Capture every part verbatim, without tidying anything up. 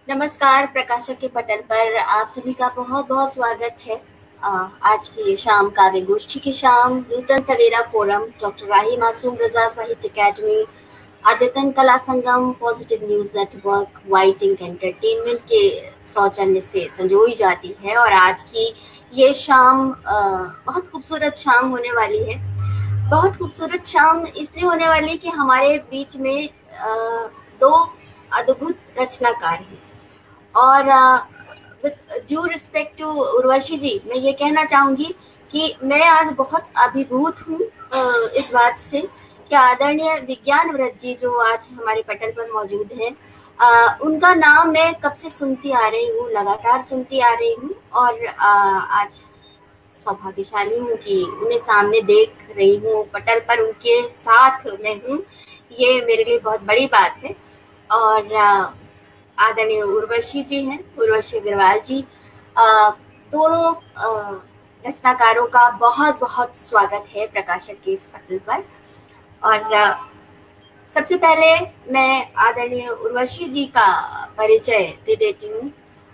नमस्कार। प्रकाशक के पटल पर आप सभी का बहुत बहुत स्वागत है। आ, आज की शाम काव्य गोष्ठी की शाम नूतन सवेरा फोरम, डॉक्टर राही मासूम रजा साहित्य Akademi, Aditan Kala Sangam, positive news network, white ink entertainment के सौजन्य से संजोई जाती है। और आज की ये शाम आ, बहुत खूबसूरत शाम होने वाली है। बहुत खूबसूरत शाम इसलिए होने वाली है कि हमारे बीच में आ, दो अद्भुत रचनाकार हैं। और due respect to Urvashi ji, मैं ये कहना चाहूंगी कि मैं आज बहुत अभिभूत हूँ इस बात से कि आदरणीय विज्ञान व्रत जी जो आज हमारे पटल पर मौजूद हैं, उनका नाम मैं कब से सुनती आ रही हूँ, लगातार सुनती आ रही हूँ। और आ, आज सौभाग्यशाली हूँ कि उन्हें सामने देख रही हूँ, पटल पर उनके साथ मैं हूँ। ये मेरे लिए बहुत बड़ी बात है। और आ, आदरणीय उर्वशी जी हैं, उर्वशी अग्रवाल जी। आ, दोनों रचनाकारों का बहुत बहुत स्वागत है प्रकाशक के इस पटल पर। और आ, सबसे पहले मैं आदरणीय उर्वशी जी का परिचय दे देती हूँ।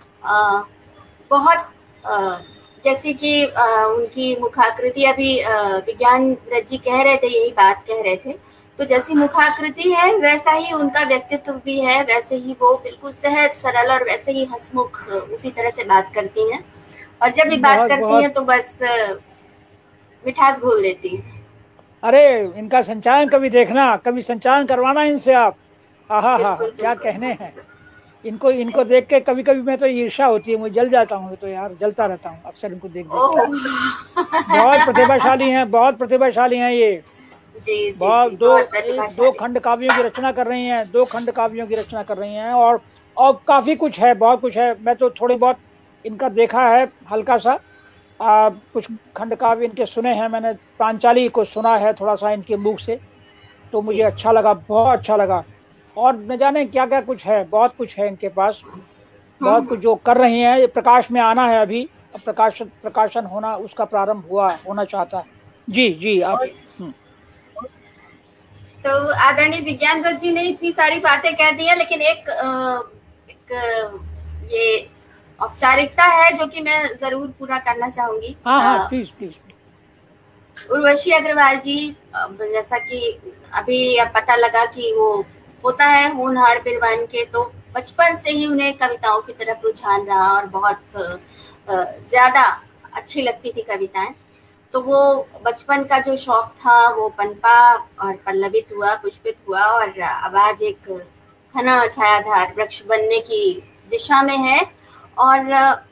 बहुत आ, जैसे कि आ, उनकी मुखाकृति अभी विज्ञान व्रत जी कह रहे थे, यही बात कह रहे थे, तो जैसी मुखाकृति है वैसा ही उनका व्यक्तित्व भी है, वैसे ही वो बिल्कुल सहज सरल और वैसे ही हंसमुख उसी तरह से बात करती हैं। और जब भी बात करती हैं तो बस मिठास घोल देती हैं। अरे इनका संचालन कभी देखना, कभी संचालन करवाना इनसे आप। आहा हा, क्या कहने हैं। इनको इनको देख के कभी कभी मैं तो ईर्ष्या होती है, मुझे जल जाता हूँ, तो यार जलता रहता हूँ अक्सर इनको देख देख। बहुत प्रतिभाशाली हैं, बहुत प्रतिभाशाली हैं ये। जी, जी, बहुत जी, दो बहुत दो खंड काव्यों की रचना कर रही हैं, दो खंड काव्यों की रचना कर रही हैं। और और काफी कुछ है, बहुत कुछ है। मैं तो थोड़ी बहुत इनका देखा है, हल्का सा आ, कुछ खंड काव्य इनके सुने हैं मैंने। पांचाली को सुना है थोड़ा सा इनके मुख से, तो मुझे अच्छा लगा, बहुत अच्छा लगा। और न जाने क्या क्या कुछ है, बहुत कुछ है इनके पास, बहुत कुछ जो कर रही हैं। ये प्रकाश में आना है अभी, प्रकाशन प्रकाशन होना, उसका प्रारंभ हुआ होना चाहता है। जी जी आप। तो आदरणीय विज्ञान व्रत जी ने इतनी सारी बातें कह दी हैं, लेकिन एक, एक ये औपचारिकता है जो कि मैं जरूर पूरा करना चाहूंगी। हाँ हाँ प्लीज प्लीज। उर्वशी अग्रवाल जी, जैसा कि अभी अब पता लगा कि वो होता है होनहार बिरवान के, तो बचपन से ही उन्हें कविताओं की तरफ रुझान रहा और बहुत ज्यादा अच्छी लगती थी कविताएं। तो वो बचपन का जो शौक था वो पनपा और पल्लवित हुआ, पुष्पित हुआ, और अब आज एक घना छायाधार वृक्ष बनने की दिशा में है। और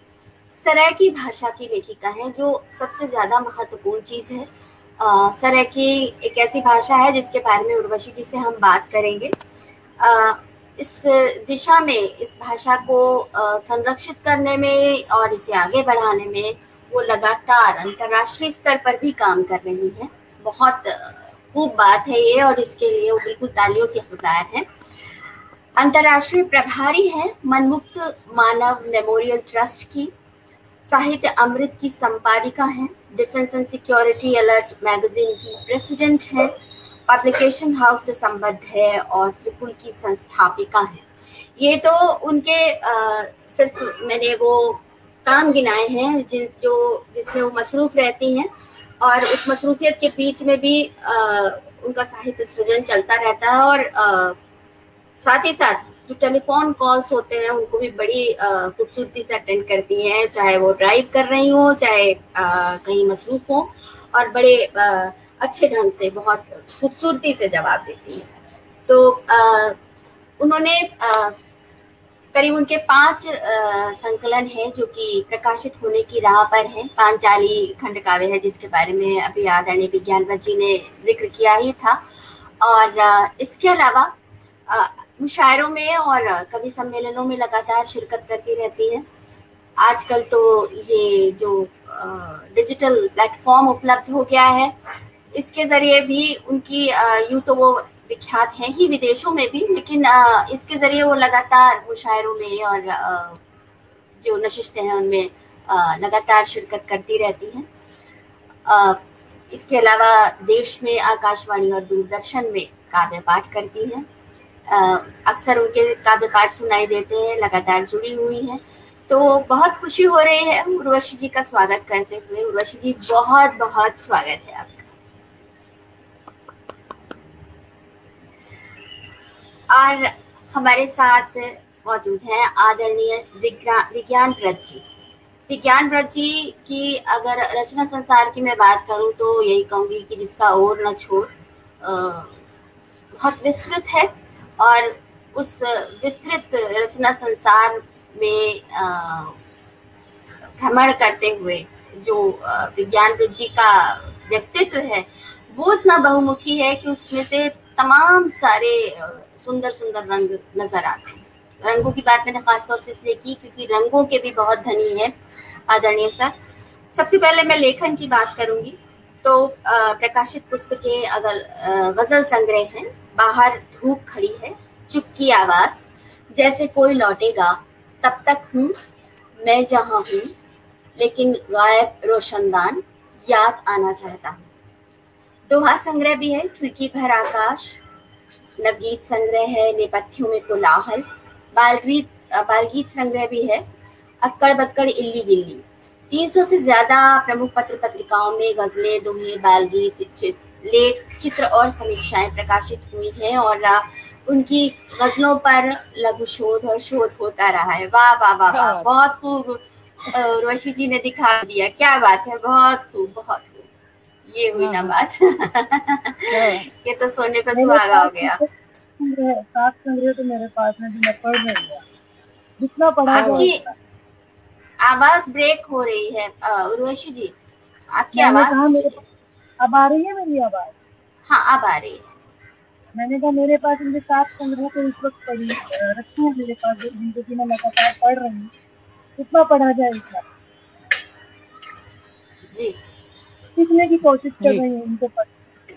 सरायकी भाषा की लेखिका है, जो सबसे ज्यादा महत्वपूर्ण चीज है। सरायकी एक ऐसी भाषा है जिसके बारे में उर्वशी जी से हम बात करेंगे। आ, इस दिशा में, इस भाषा को संरक्षित करने में और इसे आगे बढ़ाने में वो लगातार अंतर्राष्ट्रीय स्तर पर भी काम कर रही है। बहुत खूब बात है ये, और इसके लिए वो बिल्कुल तालियों की हकदार है। अंतर्राष्ट्रीय प्रभारी है मनमुक्त मानव मेमोरियल ट्रस्ट की, साहित्य अमृत की संपादिका है, defence and security alert magazine की प्रेसिडेंट है, पब्लिकेशन हाउस से संबद्ध है और त्रिपुल की संस्थापिका है। ये तो उनके आ, सिर्फ मैंने वो काम गिनाए हैं जिन जो जिसमें वो मसरूफ रहती हैं, और उस मसरूफियत के बीच में भी आ, उनका साहित्य सृजन चलता रहता है। और आ, साथ ही साथ जो टेलीफोन कॉल्स होते हैं उनको भी बड़ी खूबसूरती से अटेंड करती हैं, चाहे वो ड्राइव कर रही हो, चाहे आ, कहीं मसरूफ हो, और बड़े आ, अच्छे ढंग से, बहुत खूबसूरती से जवाब देती हैं। तो आ, उन्होंने आ, करीब उनके पांच संकलन हैं जो कि प्रकाशित होने की राह पर हैं। पांचाली खंड काव्य है जिसके बारे में अभी आदरणीय विज्ञान व्रत जी ने जिक्र किया ही था। और आ, इसके अलावा मुशायरों में और कवि सम्मेलनों में लगातार शिरकत करती रहती है। आजकल तो ये जो डिजिटल प्लेटफॉर्म उपलब्ध हो गया है, इसके जरिए भी उनकी यूं तो वो विख्यात हैं ही विदेशों में भी, लेकिन इसके जरिए वो लगातार मुशायरों में और जो नशिस्तें हैं उनमें लगातार शिरकत करती रहती हैं। इसके अलावा देश में आकाशवाणी और दूरदर्शन में काव्य पाठ करती हैं। अक्सर उनके काव्य पाठ सुनाई देते हैं, लगातार जुड़ी हुई हैं। तो बहुत खुशी हो रही है उर्वशी जी का स्वागत करते हुए। उर्वशी जी, बहुत बहुत स्वागत है आपका। और हमारे साथ मौजूद हैं आदरणीय विज्ञान व्रत जी। विज्ञान व्रत जी की अगर रचना संसार की मैं बात करूं तो यही कहूंगी कि जिसका ओर न छोड़ बहुत विस्तृत है, और उस विस्तृत रचना संसार में भ्रमण करते हुए जो विज्ञान व्रत जी का व्यक्तित्व है वो इतना बहुमुखी है कि उसमें से तमाम सारे सुंदर सुंदर रंग नजर आते हैं। रंगों की बात मैंने खासतौर से इसलिए की क्योंकि रंगों के भी बहुत धनी है आदरणीय सर। सबसे पहले मैं लेखन की बात करूंगी तो प्रकाशित पुस्तकें अगर गजल संग्रह हैं, बाहर धूप खड़ी है, चुप की आवाज, जैसे कोई लौटेगा, तब तक हूँ मैं जहाँ हूँ, लेकिन गायब रोशनदान, याद आना चाहता हूँ। दोहा संग्रह भी है, खिड़की भर आकाश, नवगीत संग्रह है, नेपथ्यों में कोलाहल, बालगीत बालगीत संग्रह भी है, अक्कड़ बक्कड़ इल्ली गिल्ली। तीन सौ से ज्यादा प्रमुख पत्र पत्रिकाओं में गजलें, दोहे, बालगीत, लेख, चित्र और समीक्षाएं प्रकाशित हुई हैं और उनकी गजलों पर लघु शोध और शोध होता रहा है। वाह वाह वाह वाह, बहुत खूब उर्वशी जी ने दिखा दिया, क्या बात है, बहुत खूब बहुत खूब। ये हुई ना बात। ये तो सोने पे सुहागा हो गया। सात संग्रह तो मेरे पास में भी पढ़ रही है, जितना पढ़ा आपकी आवाज ब्रेक हो रही है उर्वशी जी, आपकी आवाज अब आ रही है मेरी आवाज? हाँ, अब आ रही है। मैंने कहा मेरे पास इनके सात संग्रह तो इस वक्त पढ़ी रखी है मेरे पास, जिनको कि मैं लगातार पढ़ रही हूँ। कितना पढ़ा जाए इतना जी, सीखने की कोशिश कर रही हूँ इनको पढ़।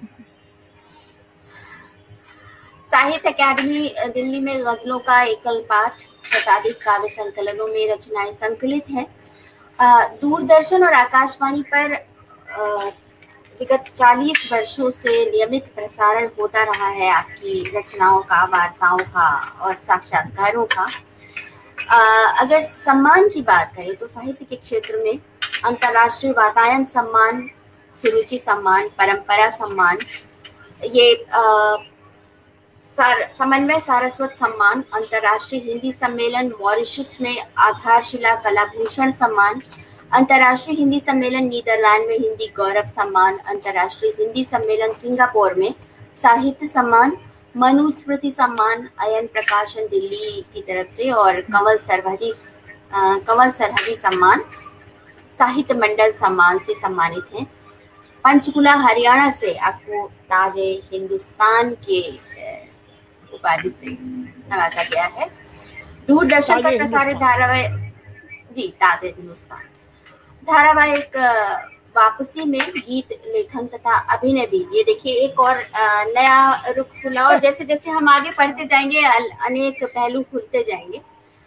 साहित्य अकादमी दिल्ली में गजलों का एकल पाठ, शताधिक काव्य संकलनों में रचनाएं संकलित हैं। दूरदर्शन और आकाशवाणी पर विगत चालीस वर्षों से नियमित प्रसारण होता रहा है आपकी रचनाओं का, वार्ताओं का और साक्षात्कारों का। आ, अगर सम्मान की बात करें तो साहित्य के क्षेत्र में अंतर्राष्ट्रीय वातायन सम्मान, सुरुचि सम्मान, परंपरा सम्मान, ये आ, सार, समन्वय सारस्वत सम्मान, अंतर्राष्ट्रीय हिंदी सम्मेलन मॉरिशस में आधारशिला कलाभूषण सम्मान, अंतर्राष्ट्रीय हिंदी सम्मेलन नीदरलैंड में हिंदी गौरव सम्मान, अंतर्राष्ट्रीय हिंदी सम्मेलन सिंगापुर में साहित्य सम्मान, मनुस्मृति सम्मान अयन प्रकाशन दिल्ली की तरफ से, और कंवल सरहदी कंवल सरहदी सम्मान साहित्य मंडल सम्मान से सम्मानित हैं। पंचकुला हरियाणा से आपको ताजे हिंदुस्तान के उपाधि से नवाजा गया है। दूरदर्शन पर प्रसारित धारावाहिक जी ताजे हिंदुस्तान धारावाहिक वापसी में गीत लेखन तथा अभिनय भी, ये देखिए एक और नया रुख खुला, और जैसे जैसे हम आगे पढ़ते जाएंगे अनेक पहलू खुलते जाएंगे।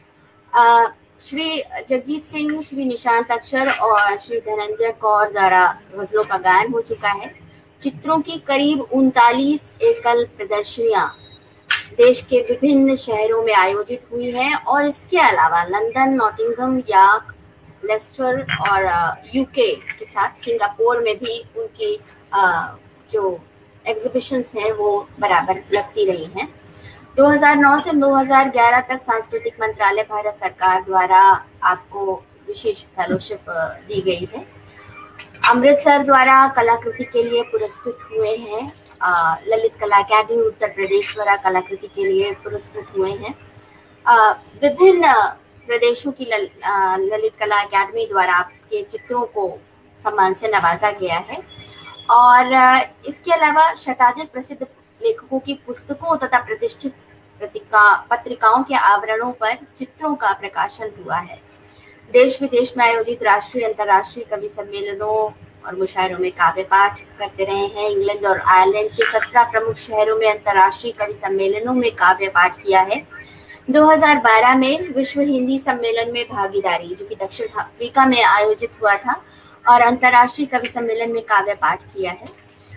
श्री जगजीत सिंह, श्री निशांत अक्षर और श्री धनंजय कौर द्वारा गजलों का गायन हो चुका है। चित्रों की करीब उनतालीस एकल प्रदर्शनियां देश के विभिन्न शहरों में आयोजित हुई हैं, और इसके अलावा लंदन, नॉटिंघम, यार्क, लेस्टर और यूके के साथ सिंगापुर में भी उनकी जो एग्जीबिशंस हैं वो बराबर लगती रही हैं। दो हज़ार नौ से दो हज़ार ग्यारह तक सांस्कृतिक मंत्रालय भारत सरकार द्वारा आपको विशेष फेलोशिप दी गई है। अमृतसर द्वारा कलाकृति के लिए पुरस्कृत हुए हैं। ललित कला अकादमी उत्तर प्रदेश द्वारा कलाकृति के लिए पुरस्कृत हुए हैं। विभिन्न प्रदेशों की लल, ललित कला अकादमी द्वारा आपके चित्रों को सम्मान से नवाजा गया है। और इसके अलावा शताधिक प्रसिद्ध लेखकों की पुस्तकों तथा प्रतिष्ठित पत्रिका पत्रिकाओं के आवरणों पर चित्रों का प्रकाशन हुआ है। देश विदेश में आयोजित राष्ट्रीय अंतर्राष्ट्रीय कवि सम्मेलनों और मुशायरों में काव्य पाठ करते रहे हैं। इंग्लैंड और आयरलैंड के सत्रह प्रमुख शहरों में अंतर्राष्ट्रीय कवि सम्मेलनों में काव्य पाठ किया है। दो हज़ार बारह में विश्व हिंदी सम्मेलन में भागीदारी, जो कि दक्षिण अफ्रीका में आयोजित हुआ था, और अंतर्राष्ट्रीय कवि सम्मेलन में काव्य पाठ किया है।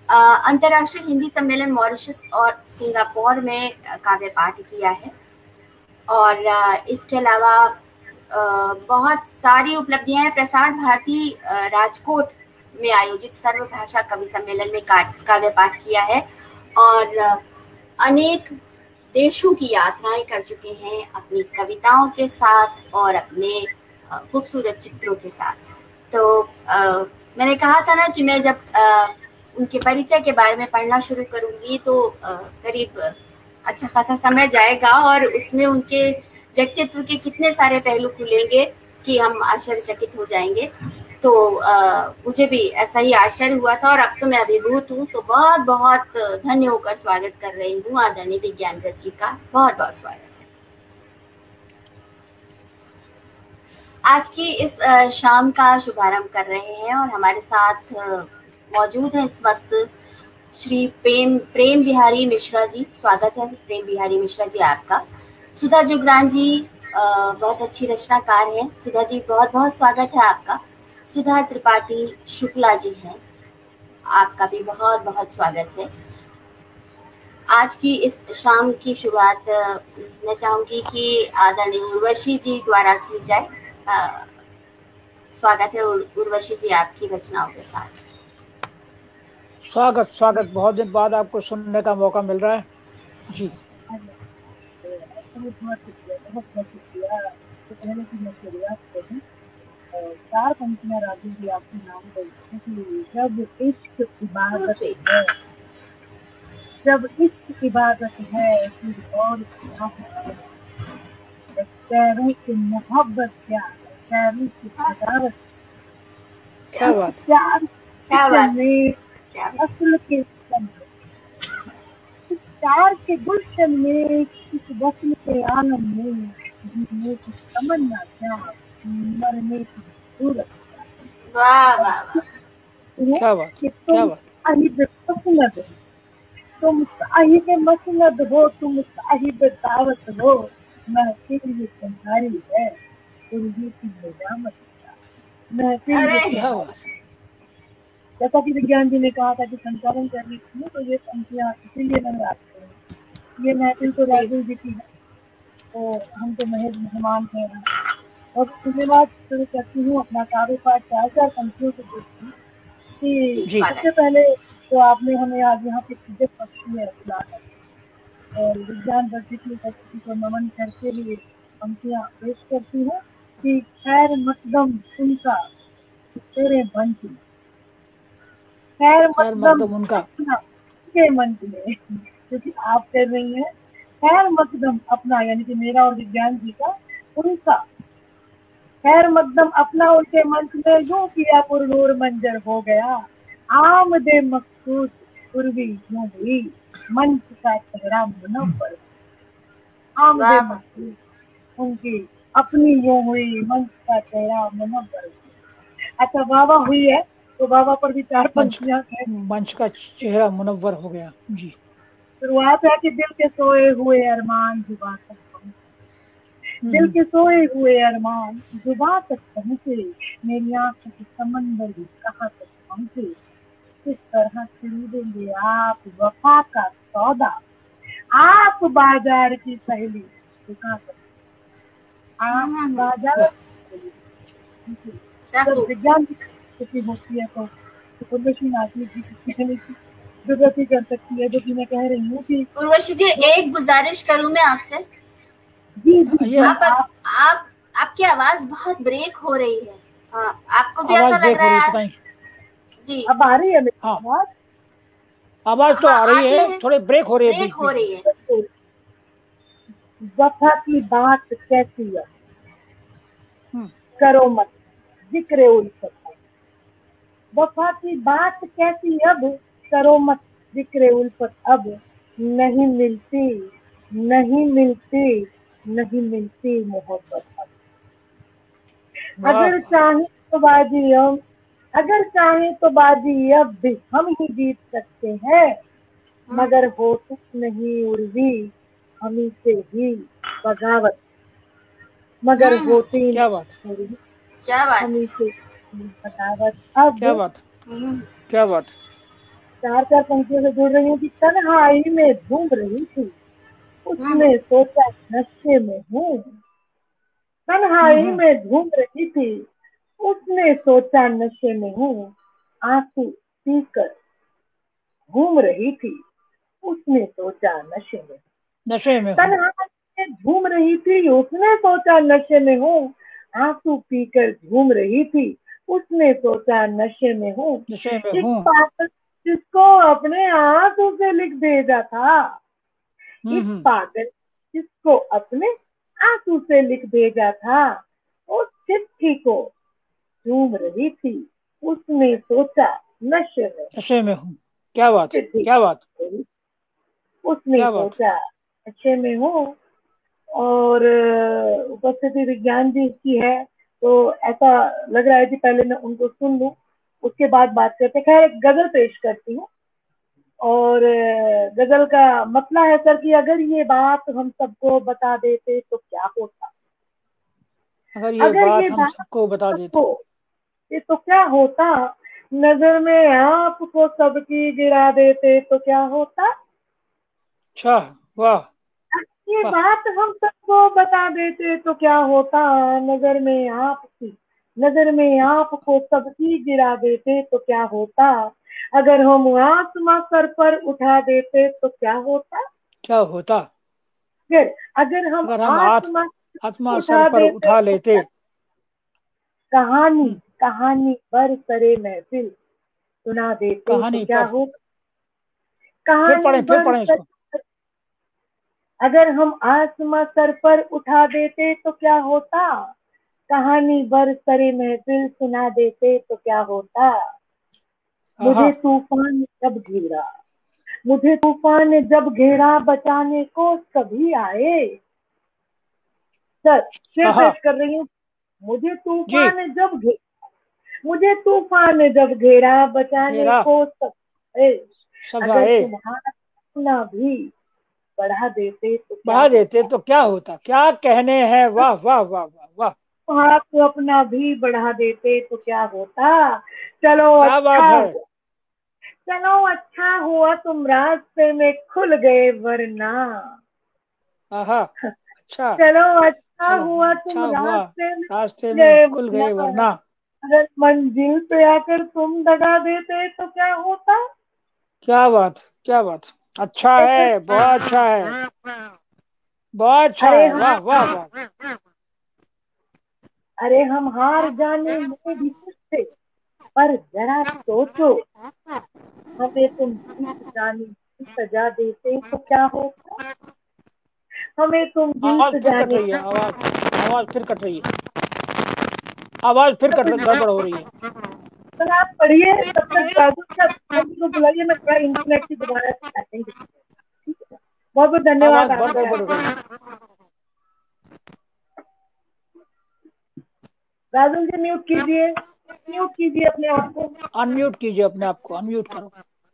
अंतर्राष्ट्रीय हिंदी सम्मेलन मॉरिशस और सिंगापुर में काव्य पाठ किया है। और इसके अलावा बहुत सारी उपलब्धियां हैं। प्रसार भारती राजकोट में आयोजित सर्वभाषा कवि सम्मेलन में काव्य पाठ किया है और अनेक देशों की यात्राएं कर चुके हैं अपनी कविताओं के साथ और अपने खूबसूरत चित्रों के साथ। तो आ, मैंने कहा था ना कि मैं जब आ, उनके परिचय के बारे में पढ़ना शुरू करूंगी तो आ, करीब अच्छा खासा समय जाएगा और उसमें उनके व्यक्तित्व के कितने सारे पहलू खुलेंगे कि हम आश्चर्यचकित हो जाएंगे। तो आ, मुझे भी ऐसा ही आश्चर्य हुआ था और अब तो मैं अभिभूत हूँ। तो बहुत बहुत धन्य होकर स्वागत कर रही हूँ आदरणीय विज्ञान व्रत जी का। बहुत बहुत स्वागत है। आज की इस शाम का शुभारंभ कर रहे हैं और हमारे साथ मौजूद है इस वक्त श्री प्रेम प्रेम बिहारी मिश्रा जी। स्वागत है प्रेम बिहारी मिश्रा जी आपका। सुधा जुगरान जी बहुत अच्छी रचनाकार हैं। सुधा जी बहुत बहुत स्वागत है आपका। सुधा त्रिपाठी शुक्ला जी हैं, आपका भी बहुत बहुत स्वागत है। आज की इस शाम की शुरुआत मैं चाहूंगी कि आदरणीय उर्वशी जी द्वारा की जाए। स्वागत है उर्वशी जी आपकी रचनाओं के साथ। स्वागत स्वागत बहुत दिन बाद आपको सुनने का मौका मिल रहा है जी। चार पंक्तियां राजू जी आपके नाम पर। जब इश्क इबादत है, जब इश्क इबादत है फिर और पैरों की मोहब्बत क्या, पैरों की सजावट क्या बात प्यार में असल के प्यार के गुलशन में इस वस्ल के आलम में जीने की तमन्ना क्या, मरने की सूरत। वाह वाह वाह क्या बात क्या बात। मसनद तुम साहिब मसनद हो, तुम साहिब दावत हो, महफिल ये तुम्हारी है उर्दू की निजामत। महफिल जैसा कि विज्ञान जी ने कहा था कि संचालन कर रही थी तो ये पंक्तियां इसीलिए मैंने आपको ये महफिल तो राजू जी की है, तो हम तो महज मेहमान थे। और उसके बाद शुरू करती हूँ अपना कारोबार चार चार पंक्तियों से देखती हूँ कि सबसे पहले तो आपने हमें आज यहाँ पे सीधे पक्षी है और विज्ञान वर्ष की उपस्थिति को नमन करके लिए पंक्तियाँ पेश करती हूँ कि खैर मकदम उनका तेरे मन की, खैर मकदम उनका के मन में, क्योंकि आप कर रही हैं खैर मकदम अपना, यानी कि मेरा और विज्ञान जी का उनका खैर मकदम अपना उनके मंच में यूं किया पुरनूर मंजर हो गया। आमदे मकसूद पूर्वी यूं हुई मंच का चेहरा मुनव्वर। आमदे मकसूद उनकी अपनी यूं हुई मंच का चेहरा मुनव्वर। अच्छा बाबा हुई है तो बाबा पर भी चार पंक्तियां हैं। मंच का चेहरा मुनव्वर हो गया जी। शुरुआत है कि दिल के सोए हुए अरमान जुबा तक पहुंचे, दिल के सोए हुए अरमान जुबा तक पहुंचे, मेरी आंखों के समंदर भी कहाँ तक पहुंचे। किस तरह खरीदेंगे आप वफा का सौदा, आप बाजार की सहेली कहाँ तक, आप बाजार विज्ञान की होती है तो उर्वशी नाथी जी की कहने की जरूरत ही कर सकती है, जो कि मैं कह रही हूँ कि उर्वशी जी एक गुजारिश करूँ मैं आपसे। जी जी आप, आप आप आपकी आवाज बहुत ब्रेक हो रही है। हाँ, आपको भी ऐसा लग रहा है? जी अब आ रही है मेरी आवाज? आवाज तो आ रही है, थोड़ी ब्रेक हो रही है। ब्रेक हो रही है। वफा की बात कैसी है करो मत जिक्र उल्फत, वफा की बात कैसी अब करो मत जिक्र उल्फत। अब नहीं मिलती नहीं मिलती नहीं मिलती मोहब्बत। अब अगर चाहे तो बाजी हम अगर चाहे तो बाजी अब भी हम ही जीत सकते हैं, मगर होती नहीं उर्वी हमी से ही बगावत। मगर होती क्या बात क्या बात हमी से बगावत। अब क्या बात क्या बात चार चार पंक्तियों से जोड़ रही हूँ कि तन्हाई में झूम रही थी, उसने सोचा नशे में हूँ। तन्हाई में झूम रही थी, उसने सोचा नशे में हूँ। आंसू पीकर घूम रही थी, उसने सोचा नशे में हूँ। नशे में हूँ। तन्हाई में झूम रही थी, उसने सोचा नशे में हूँ। आंसू पीकर झूम रही थी, उसने सोचा नशे में हूँ। नशे में एक हूँ। पागल जिसको अपने आंसू से लिख भेजा था, एक पागल जिसको अपने आंसू से लिख भेजा था, उस चिट्ठी को झूम रही थी, उसने सोचा नशे में नशे में हूँ। क्या बात, चिट्ठी क्या बात, उसने क्या बात। सोचा नशे में हूँ। और उपस्थिति विज्ञान जी की है, तो ऐसा लग रहा है कि पहले मैं उनको सुन लूं, उसके बाद बात करते। खैर एक गजल पेश करती हूँ, और गजल का मतलब है सर कि अगर ये बात हम सबको बता देते तो क्या होता। अगर ये अगर बात ये हम बात सबको बता देते सबको तो क्या होता। नजर में आपको सबकी गिरा देते तो क्या होता। अच्छा, वाह ये वाह। बात हम सबको बता देते तो क्या होता। नजर में आपकी नजर में आपको सबकी गिरा देते तो क्या होता। अगर हम आसमां सर पर उठा देते तो क्या होता। क्या होता। फिर अगर हम अगर हम आत, आसमां आत्मा सर उठा पर देते उठा तो लेते। क्या। कहानी हम्म, कहानी पर सरे महफिल सुना देते तो कहानी क्या पर। होता। फिर कहानी पढ़ें, फिर पर पढ़ें इसको। सर अगर हम आसमां सर पर उठा देते तो क्या होता। कहानी बर सरे महफिल सुना देते तो क्या होता। आहा। मुझे तूफान जब घेरा मुझे तूफान ने जब घेरा बचाने को सभी आए। सर फिर आहा। पेश कर रही हूँ। मुझे जी। तूफान ने जब घेरा मुझे तूफान ने जब घेरा बचाने घेरा, को सब आए। सब अगर आए। तुम्हारा अपना भी बढ़ा देते तो क्या बढ़ा देते होता। तो क्या होता। क्या कहने हैं, वाह वाह वाह वाह वाह। हाथ को अपना भी बढ़ा देते तो क्या होता। चलो क्या बात अच्छा है। हुआ चलो अच्छा हुआ तुम रास्ते में खुल गए वरना। आहा। अच्छा। चलो अच्छा चलो हुआ तुम अच्छा हुआ रास्ते में रास्ते खुल में गए खुल वरना। गए वरना। अगर मंजिल पे आकर तुम दगा देते तो क्या होता। क्या बात, क्या बात। अच्छा एक है, बहुत अच्छा है, बहुत अच्छा अरे है, हम वाह वाह वाह। अरे हम हार जाने में भी खुश थे, पर जरा सोचो हमें तुम जीत जाने की सजा देते तो क्या होता। हमें तुम आवाज जीत फिर कट जाने रही है, आवाज आवाज फिर कट रही है, आवाज फिर कट रही, गड़बड़ हो रही है। सर आप पढ़िए तब तक राजू सर को बुलाइए, मैं थोड़ा इंटरनेट की दोबारा सेटिंग। ठीक है, बहुत बहुत धन्यवाद आवाज बहुत आपका। गड़बड़ हो रही है। राजू जी म्यूट कीजिए, म्यूट कीजिए अपने आप को। अनम्यूट कीजिए अपने आप को, अनम्यूट करो।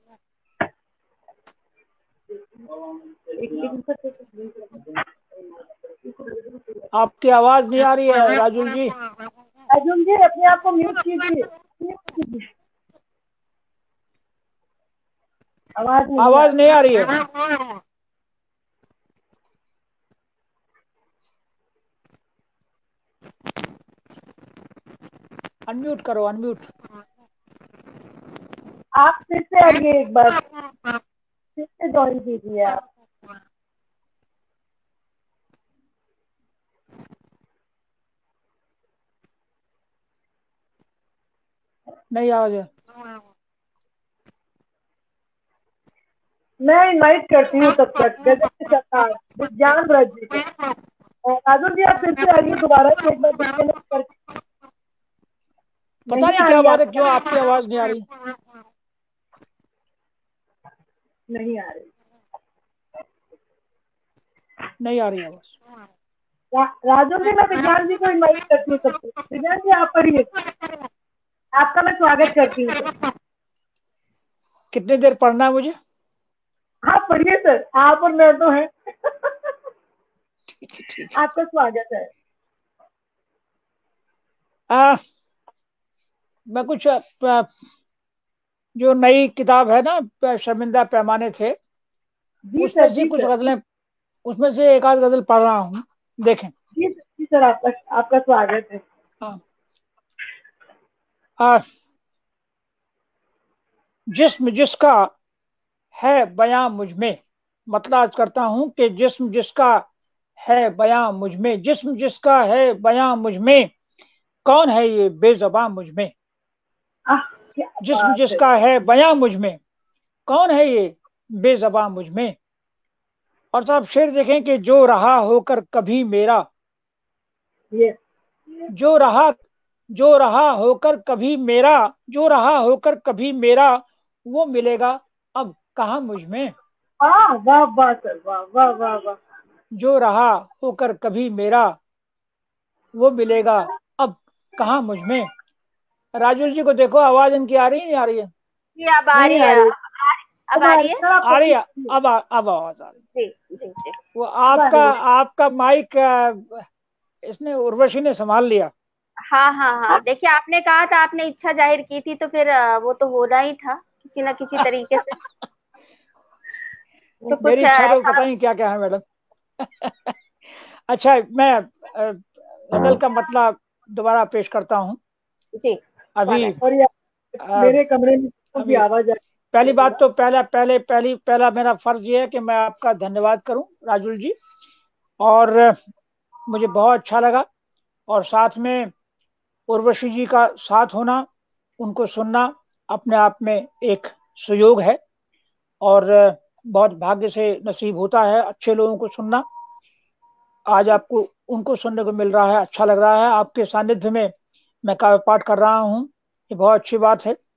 आपकी आवाज नहीं आ रही है राजुल जी। अर्जुन जी अपने आप को म्यूट कीजिए, म्यूट कीजिए, आवाज नहीं आ आवाज नहीं रही। आ रही है। अनम्यूट करो, अनम्यूट। आप फिर से आइए एक बार, फिर से ज्वाइन कीजिए आप। नहीं आ रही है। मैं इनवाइट करती हूँ तब तक गजब के सरकार विज्ञान व्रत जी को। राजू जी आप फिर से आइए दोबारा से एक बार डिस्कनेक्ट करके। पता नहीं नहीं आ क्या रही बात है, आपकी क्यों आपकी आवाज नहीं आ रही। नहीं आ रही। नहीं आ रही आवाज। रा, राजू जी मैं विज्ञान जी को इनवाइट करती हूँ तब तक। विज्ञान जी आप पढ़िए, आपका मैं स्वागत करती हूँ सर। कितनी देर पढ़ना है मुझे। आप पढ़िए सर, आप और मैं तो हैं। ठीक है, ठीक है। आपका स्वागत है। आ, मैं कुछ आ, जो नई किताब है ना शर्मिंदा पैमाने थे, जी उसमें सर, से जी कुछ सर, गजलें, उसमें से एक आध गजल पढ़ रहा हूँ, देखें। जी सर, जी सर, आपका आपका स्वागत है। हाँ। आ, जिस्म जिसका है बयां मुझ में, मतलब आज करता हूं कि जिस्म जिसका है बयां मुझ में, जिस्म जिसका है बयां मुझ में, कौन है ये बेज़बां मुझ में। आह, क्या जिस्म बात है। जिसका है बयां मुझ में, कौन है ये बेज़बां मुझ में। और साहब शेर देखें कि जो रहा होकर कभी मेरा, ये जो रहा जो रहा होकर कभी मेरा, जो रहा होकर कभी मेरा, वो मिलेगा अब कहाँ मुझ में। वाह वाह वाह सर, वाह वाह वाह वाह। जो रहा होकर कभी मेरा, वो मिलेगा अब कहाँ मुझ में। राजुल जी को देखो, आवाज इनकी आ रही है, नहीं आ रही है? जी अब आ नहीं रही आ है, रही है। अब अब आ आ रही रही है। है, आप आ रही है, पकड़िए। अब आ, अब आवाज आ रही है। जी जी जी। वो अब आ आपका रही है। आपका माइक अ, इसने उर्वशी ने संभाल लिया। हाँ हाँ हाँ, देखिए आपने कहा था, आपने इच्छा जाहिर की थी, तो फिर अ, वो तो होना ही था किसी ना किसी तरीके से। तो कुछ मेरी अ, इच्छा तो ऐसा। पता नहीं क्या क्या है मैडम। अच्छा, मैं अ, गजल का मतलब दोबारा पेश करता हूँ। जी, अभी स्वागत। और ये अ, मेरे कमरे में की अभी आवाज आ रही पहली है बात थोड़ा। तो पहला पहले पहली पहला मेरा फर्ज ये है कि मैं आपका धन्यवाद करूं राजुल जी, और अ, मुझे बहुत अच्छा लगा। और साथ में उर्वशी जी का साथ होना, उनको सुनना अपने आप में एक सुयोग है, और अ, बहुत भाग्य से नसीब होता है अच्छे लोगों को सुनना। आज आपको उनको सुनने को मिल रहा है, अच्छा लग रहा है। आपके सानिध्य में मैं काव्य पाठ कर रहा हूँ, ये बहुत अच्छी बात है।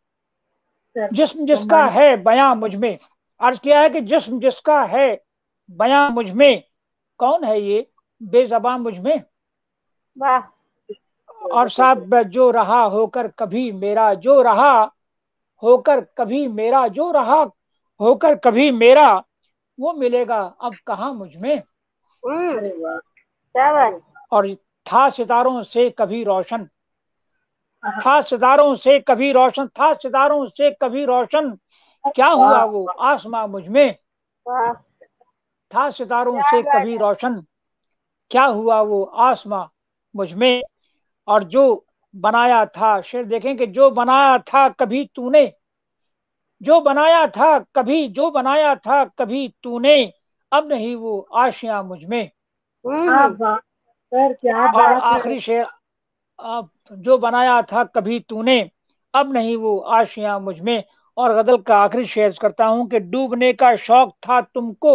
सर जिस्म जिसका सम्मानित। है बयां मुझ में, अर्ज किया है कि जिस्म जिसका है बयां मुझ में, कौन है ये बेज़बां मुझ में। वाह। और साहब जो रहा होकर कभी मेरा, जो रहा होकर कभी मेरा, जो रहा होकर कभी मेरा, वो मिलेगा अब कहाँ मुझ में। हम्म। अरे वाह, क्या अरे बात। और था सितारों से कभी रोशन, वाह, था सितारों से कभी रोशन, था सितारों से कभी रोशन, क्या वाह हुआ वो आसमां मुझ में। वाह, था सितारों क्या से बात कभी है। रोशन, क्या हुआ वो आसमां मुझ में। और जो बनाया था, शेर देखें कि जो बनाया था कभी तूने, जो बनाया था कभी, जो बनाया था कभी तूने, अब नहीं वो आशियां मुझ में। हम्म क्या हम्म, बात सर, क्या क्या और बात बात है। है। आखिरी शेर, अब जो बनाया था कभी तूने, अब नहीं वो आशियां मुझ में। और गजल का आखिरी शेर करता हूं कि डूबने का शौक था तुमको,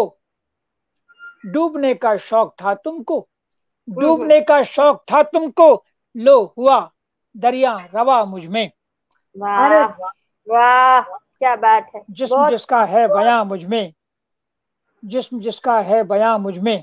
डूबने का शौक था तुमको, हम्म हम्म। डूबने का शौक था तुमको, लो हुआ दरिया रवा मुझ में। अरे वाह वाह, वाह, क्या बात है। जिस्म बहुत जिसका है बयां मुझ में, जिस्म जिसका है बयां मुझ में,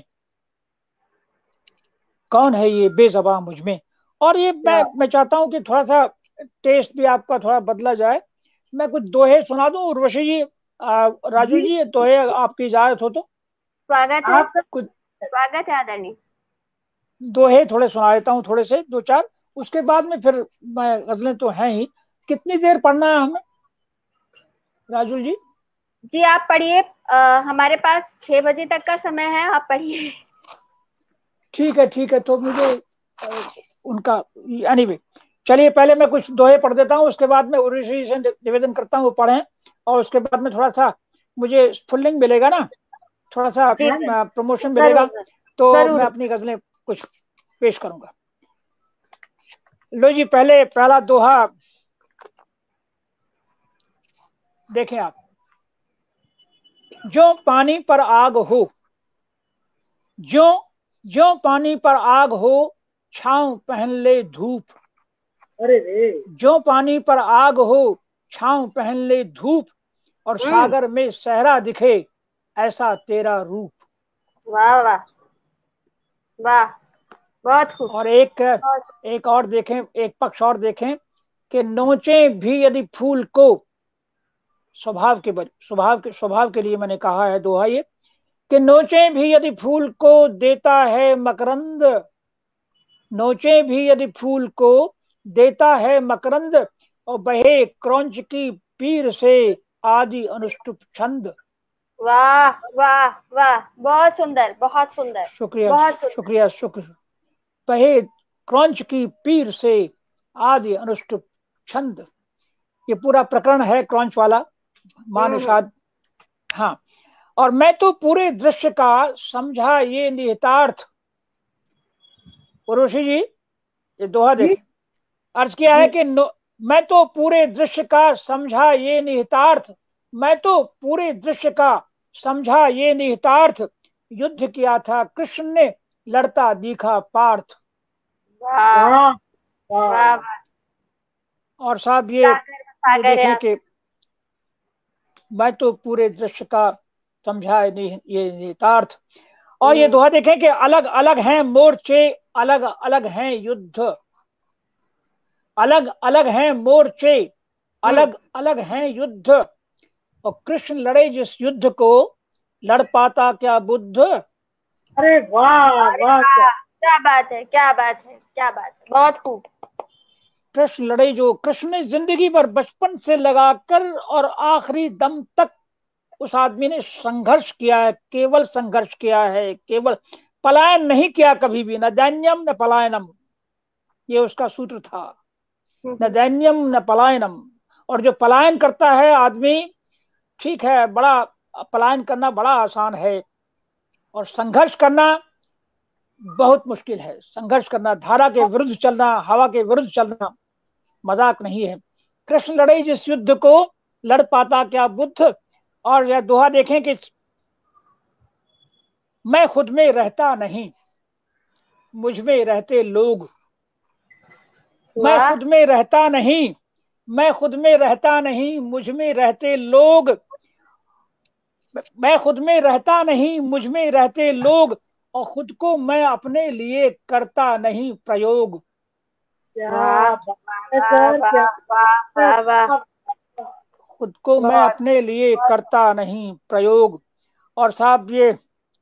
कौन है ये बेज़बां मुझ में। और ये मैं क्या मैं चाहता हूं कि थोड़ा सा टेस्ट भी आपका थोड़ा बदला जाए। मैं कुछ दोहे सुना दूं उर्वशी जी, आ, राजुल जी, जी, दोहे आपकी इजाजत हो तो स्वागत है। आपका कुछ स्वागत है आदरणीय। दोहे थोड़े सुना देता हूँ, थोड़े से दो चार। उसके बाद में फिर मैं, गजलें तो हैं ही। कितनी देर पढ़ना है हमें राजुल जी? जी आप पढ़िए, अ, हमारे पास छह बजे तक का समय है, आप पढ़िए। ठीक है, ठीक है, तो मुझे अ, उनका एनीवे, चलिए पहले मैं कुछ दोहे पढ़ देता हूँ, उसके बाद में उर्वशी से निवेदन करता हूँ वो पढ़ें, और उसके बाद में थोड़ा सा मुझे फुल्लिंग मिलेगा ना, थोड़ा सा जी सर, प्रमोशन जरूर मिलेगा, सर, तो जरूर मैं सर। अपनी गजलें कुछ पेश करूंगा। लो जी, पहले पहला दोहा देखें आप। जो पानी पर आग हो, जो जो पानी पर आग हो, छांव पहन ले धूप। अरे रे, जो पानी पर आग हो, छांव पहन ले धूप, और हम्म। सागर में सहरा दिखे ऐसा तेरा रूप। वाह वाह वाह, बहुत खूब। और एक बहुत। एक और देखें, एक पक्ष और देखें कि नोचे भी यदि फूल को, स्वभाव के स्वभाव के स्वभाव के लिए मैंने कहा है दोहा ये, कि नोचे भी यदि फूल को देता है मकरंद, नोचे भी यदि फूल को देता है मकरंद, और बहे क्रौंच की पीर से आदि अनुष्टुप छंद। वाह वाह वाह, बहुत सुंदर, बहुत सुंदर, शुक्रिया बहुत सुंदर। शुक्रिया शुक्रिया। पहे क्रौंच की पीर से आदि अनुष्टुप छंद, ये पूरा प्रकरण है क्रौंच वाला, मां निषाद। हाँ, और मैं तो पूरे दृश्य का समझा ये निहितार्थ। उर्वशी जी ये दोहा देखें, अर्ज किया है कि मैं तो पूरे दृश्य का समझा ये निहितार्थ, मैं तो पूरे दृश्य का समझा ये निहितार्थ, युद्ध किया था कृष्ण ने लड़ता दिखा पार्थ। वाह वाह। और साहब ये, ये देखें कि मैं तो पूरे दृश्य का समझा ये निहितार्थ। और ये दोहा देखें कि अलग अलग हैं मोर्चे, अलग अलग हैं युद्ध, अलग अलग हैं मोर्चे, अलग अलग हैं युद्ध, और कृष्ण लड़े जिस युद्ध को लड़ पाता क्या बुद्ध। अरे वाह वाह, क्या बात है, क्या बात है, क्या बात है, बहुत खूब। कृष्ण लड़े जो, कृष्ण ने जिंदगी भर बचपन से लगाकर और आखिरी दम तक उस आदमी ने संघर्ष किया है, केवल संघर्ष किया है, केवल पलायन नहीं किया कभी भी। न दैन्यम न पलायनम, ये उसका सूत्र था, न दैन्यम न पलायनम। और जो पलायन करता है आदमी, ठीक है, बड़ा पलायन करना बड़ा आसान है, और संघर्ष करना बहुत मुश्किल है। संघर्ष करना, धारा के विरुद्ध चलना, हवा के विरुद्ध चलना मजाक नहीं है। कृष्ण लड़े जिस युद्ध को लड़ पाता क्या बुद्ध। और यह दोहा देखें कि मैं खुद में रहता नहीं, मुझ में रहते लोग। मैं खुद में रहता नहीं, मैं खुद में रहता नहीं, मुझ में रहते लोग। मैं खुद में रहता नहीं, मुझ में रहते लोग, और खुद को मैं अपने लिए करता नहीं प्रयोग। खुद को मैं अपने लिए करता नहीं प्रयोग। और साहब ये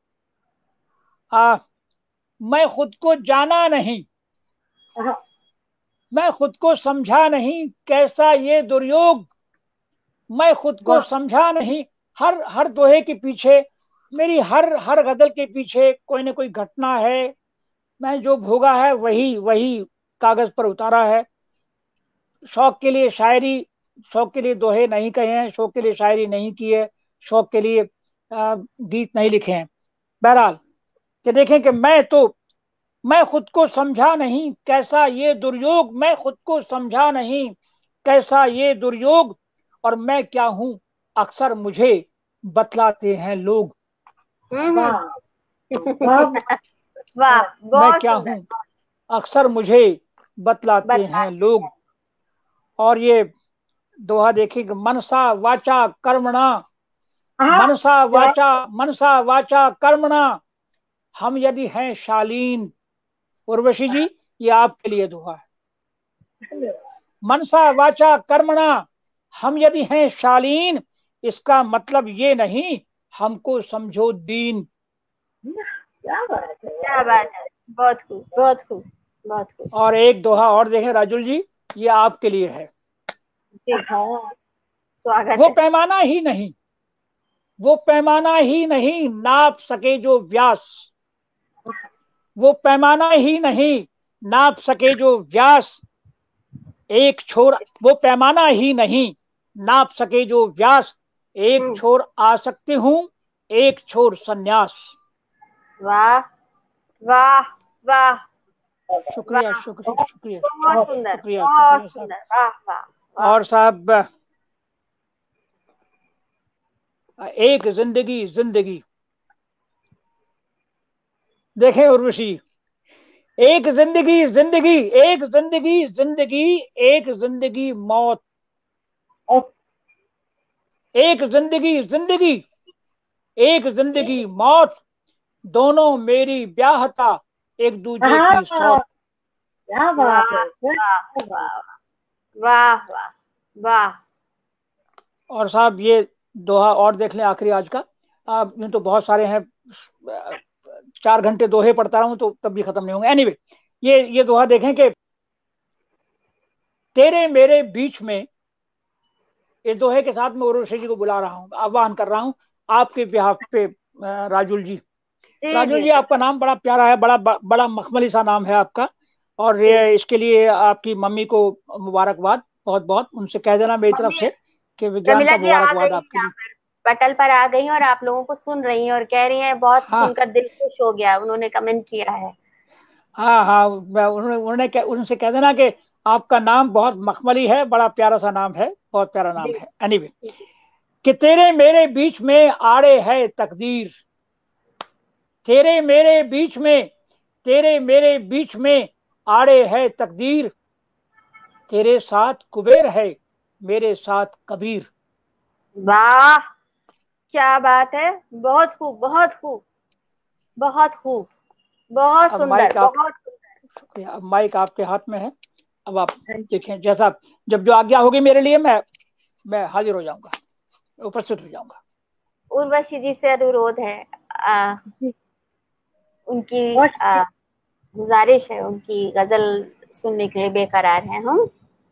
आ, मैं खुद को जाना नहीं, मैं खुद को समझा नहीं, कैसा ये दुर्योग। मैं खुद को समझा नहीं, हर हर दोहे के पीछे, मेरी हर हर गजल के पीछे कोई ना कोई घटना है। मैं जो भोगा है वही वही कागज पर उतारा है। शौक के लिए शायरी, शौक के लिए दोहे नहीं कहे हैं, शौक के लिए शायरी नहीं की है, शौक के लिए आ, गीत नहीं लिखे हैं। बहरहाल कि देखें कि मैं तो, मैं खुद को समझा नहीं, कैसा ये दुर्योग। मैं खुद को समझा नहीं, कैसा ये दुर्योग, और मैं क्या हूं अक्सर मुझे बतलाते हैं लोग। वाह, मैं क्या हूं अक्सर मुझे बतलाते हैं लोग। और ये दोहा देखिए, मनसा वाचा कर्मणा, मनसा वाचा मनसा वाचा कर्मणा, हम यदि हैं शालीन। उर्वशी जी ये आपके लिए दोहा है। मनसा वाचा कर्मणा, हम यदि हैं शालीन, इसका मतलब ये नहीं हमको समझो दीन। क्या बात है, क्या बात है, बहुत खूब, बहुत खूब, बहुत खूब। और एक दोहा और देखें राजुल जी, ये आपके लिए है। स्वागत। वो पैमाना ही नहीं, वो पैमाना ही नहीं नाप सके जो व्यास। वो पैमाना ही नहीं नाप सके जो व्यास, एक छोर। वो पैमाना ही नहीं नाप सके जो व्यास, एक छोर आसक्ति हूं, एक छोर सन्यास। वाह वाह वाह, शुक्रिया शुक्रिया शुक्रिया, बहुत सुंदर, शुक्रिया, बहुत सुंदर, वाह वाह। और साहब एक जिंदगी जिंदगी, देखें उर्वशी, एक जिंदगी जिंदगी, एक जिंदगी जिंदगी, एक जिंदगी मौत। एक जिंदगी जिंदगी, एक जिंदगी मौत, दोनों मेरी ब्याहता एक दूजे की सौत। क्या बात है, वाह वाह वाह। और साहब ये दोहा और देख लें आखिरी आज का। आप यूं तो बहुत सारे हैं, चार घंटे दोहे पढ़ता रहूं तो तब भी खत्म नहीं होंगे। एनीवे ये ये दोहा देखें कि तेरे मेरे बीच में इस दोहे के साथ मैं उर्वशी जी को बुला रहा हूँ, आह्वान कर रहा हूँ आपके बिहाफ पे। राजुल जी, जी राजुल जी जी आपका नाम बड़ा प्यारा है, बड़ा बड़ा मखमली सा नाम है आपका, और जी। इसके लिए आपकी मम्मी को मुबारकबाद बहुत बहुत। उनसे कह देना मेरी तरफ मम्मी से कि विज्ञान प्रमिला का जी आ मुबारकबाद गई आपके यहाँ लिए। पर, पटल पर आ गई और आप लोगों को सुन रही हैं और कह रही हैं बहुत हाँ सुनकर दिल खुश हो गया, उन्होंने कमेंट किया है। हाँ हाँ, मैं उन्होंने उन्होंने कह- उनसे कह देना कि आपका नाम बहुत मखमली है, बड़ा प्यारा सा नाम है, बहुत प्यारा नाम जी है। एनीवे, जी। कि तेरे मेरे बीच में आड़े है तकदीर, तेरे मेरे बीच में, तेरे मेरे बीच में आड़े है तकदीर, तेरे साथ कुबेर है मेरे साथ कबीर। वाह, क्या बात है, बहुत खूब बहुत खूब बहुत खूब, बहुत अब सुंदर माइक आप, बहुत सुंदर। शुक्रिया, अब माइक आपके हाथ में है। अब आप देखें, जैसा जब जो आज्ञा होगी मेरे लिए, मैं मैं हाजिर हो जाऊंगा, उपस्थित हो जाऊंगा। उर्वशी जी से अनुरोध है, आ, उनकी आ, गुजारिश है, उनकी गजल सुनने के लिए बेकरार हैं हम।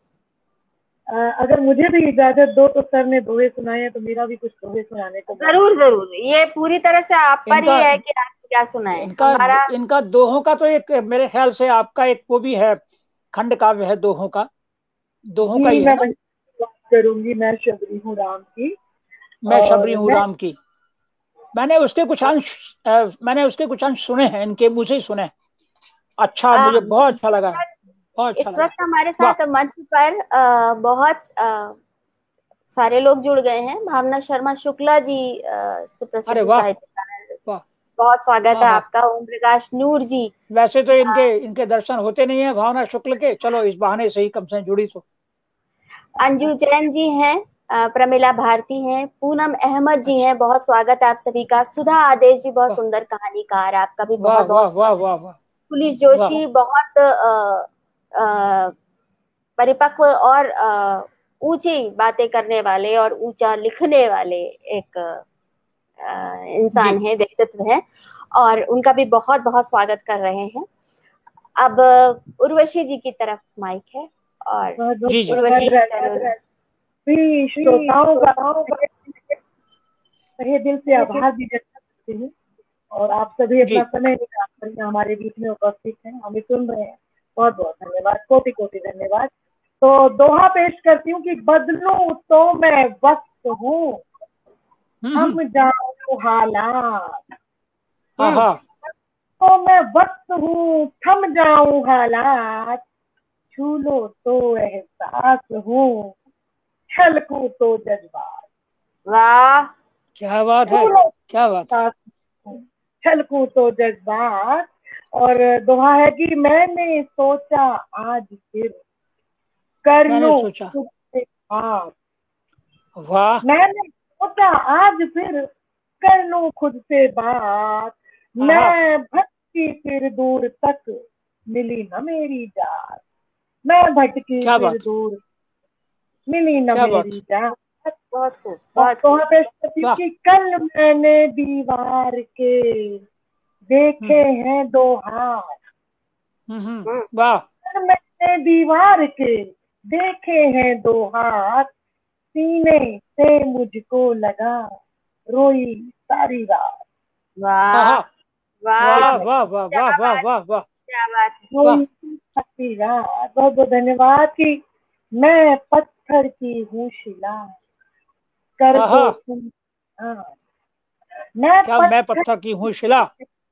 अ, अगर मुझे भी इजाजत दो तो सर ने दोहे सुनाए हैं तो मेरा भी कुछ दोहे सुनाने को मन जरूर जरूर, ये पूरी तरह से आप पर ही इनका है कि आप क्या सुनाएं इनका हमारा। इनका दोहों का तो एक, मेरे ख्याल से आपका एक वो भी है, खंड काव्य है दोहों का, दोहों का जी, ही है मैं ना। वही बात करूंगी। मैं शबरी हूँ राम की, मैं शबरी और हूँ मैं राम की, मैंने उसके कुछ अंश अ, मैंने उसके कुछ अंश सुने हैं, इनके मुंह से ही सुने हैं। अच्छा, आ, मुझे बहुत अच्छा लगा, बहुत अच्छा इस लगा। वक्त हमारे वाह साथ मंच पर आ, बहुत आ, सारे लोग जुड़ गए हैं। भावना शर्मा शुक्ला जी, आ, अरे सुप्रसिद्ध वाह साहित्यकार, वाह, बहुत स्वागत हाँ है हाँ। आपका। ओम प्रकाश नूर जी, वैसे तो इनके इनके दर्शन होते नहीं है भावना शुक्ल के, चलो इस बहाने से ही कम से जुड़ी तो। अंजू जैन जी हैं, अ, प्रमिला भारती हैं, पूनम अहमद जी अच्छा, हैं, बहुत स्वागत है आप सभी का। सुधा आदेश जी, बहुत वाह सुंदर कहानीकार, आपका भी वाह बहुत वाह बहुत वाह स्वागत। वाह वाह पुलिस वाह। जोशी, बहुत अ, अ, परिपक्व और अ, ऊंची बातें करने वाले और ऊंचा लिखने वाले एक अ, जी इंसान है, व्यक्तित्व है, और उनका भी बहुत बहुत स्वागत कर रहे हैं। अब उर्वशी जी की तरफ माइक है, और बहुत बहुत जी जी उर्वशी जी से धन्यवाद अनुरोध। सभी श्रोताओं का तहे दिल से आभार भी व्यक्त करती हूँ, और आप सभी जी। अपना समय निकाल कर हमारे बीच में उपस्थित हैं, हमें सुन रहे हैं। बहुत बहुत धन्यवाद, कोटि कोटि धन्यवाद। तो दोहा पेश करती हूँ कि बदलूं तो मैं वक्त हूँ, हम्म हम्म, हम जाऊं हालात। हम्म। आहा, तो मैं वक्त हूँ, थम जाऊं हालात, छू लो तो एहसास हूँ, छलकूं तो जज्बात। वाह, क्या बात है, छू लो क्या बात है। एहसास हूँ, छलकूं तो जज्बात। और दोहा है कि मैंने सोचा आज फिर कर मैंने लूं सोचा, खुद से बात। वाह, मैंने सोचा आज फिर कर लूं खुद से बात, आहा, मैं भटकी फिर दूर तक मिली न मेरी जात। मैं भटकी क्या फिर बात, दूर मिली न क्या बात, मेरी जात। बहुत खूब और बहुत तो खूब। वहां पे कहती वाह। कि कल मैंने दीवार के देखे हम्म हैं दो हाथ। हम्म हम्म, हम्म। वाह, कल मैंने दीवार के देखे हैं दो हाथ, सीने से मुझको लगा रोई सारी रात। वाह आहा, वाह, वाह वाह वाह क्या वाह वाह बात, वाह वाह क्या बात है। वाह। रोई सारी रात। बहुत बहुत धन्यवाद। कि मैं पत्थर की हूँ शिला, कर आहा, दो तुम। हाँ, मैं क्या मैं पत्थर पत्थर की हूँ शिला।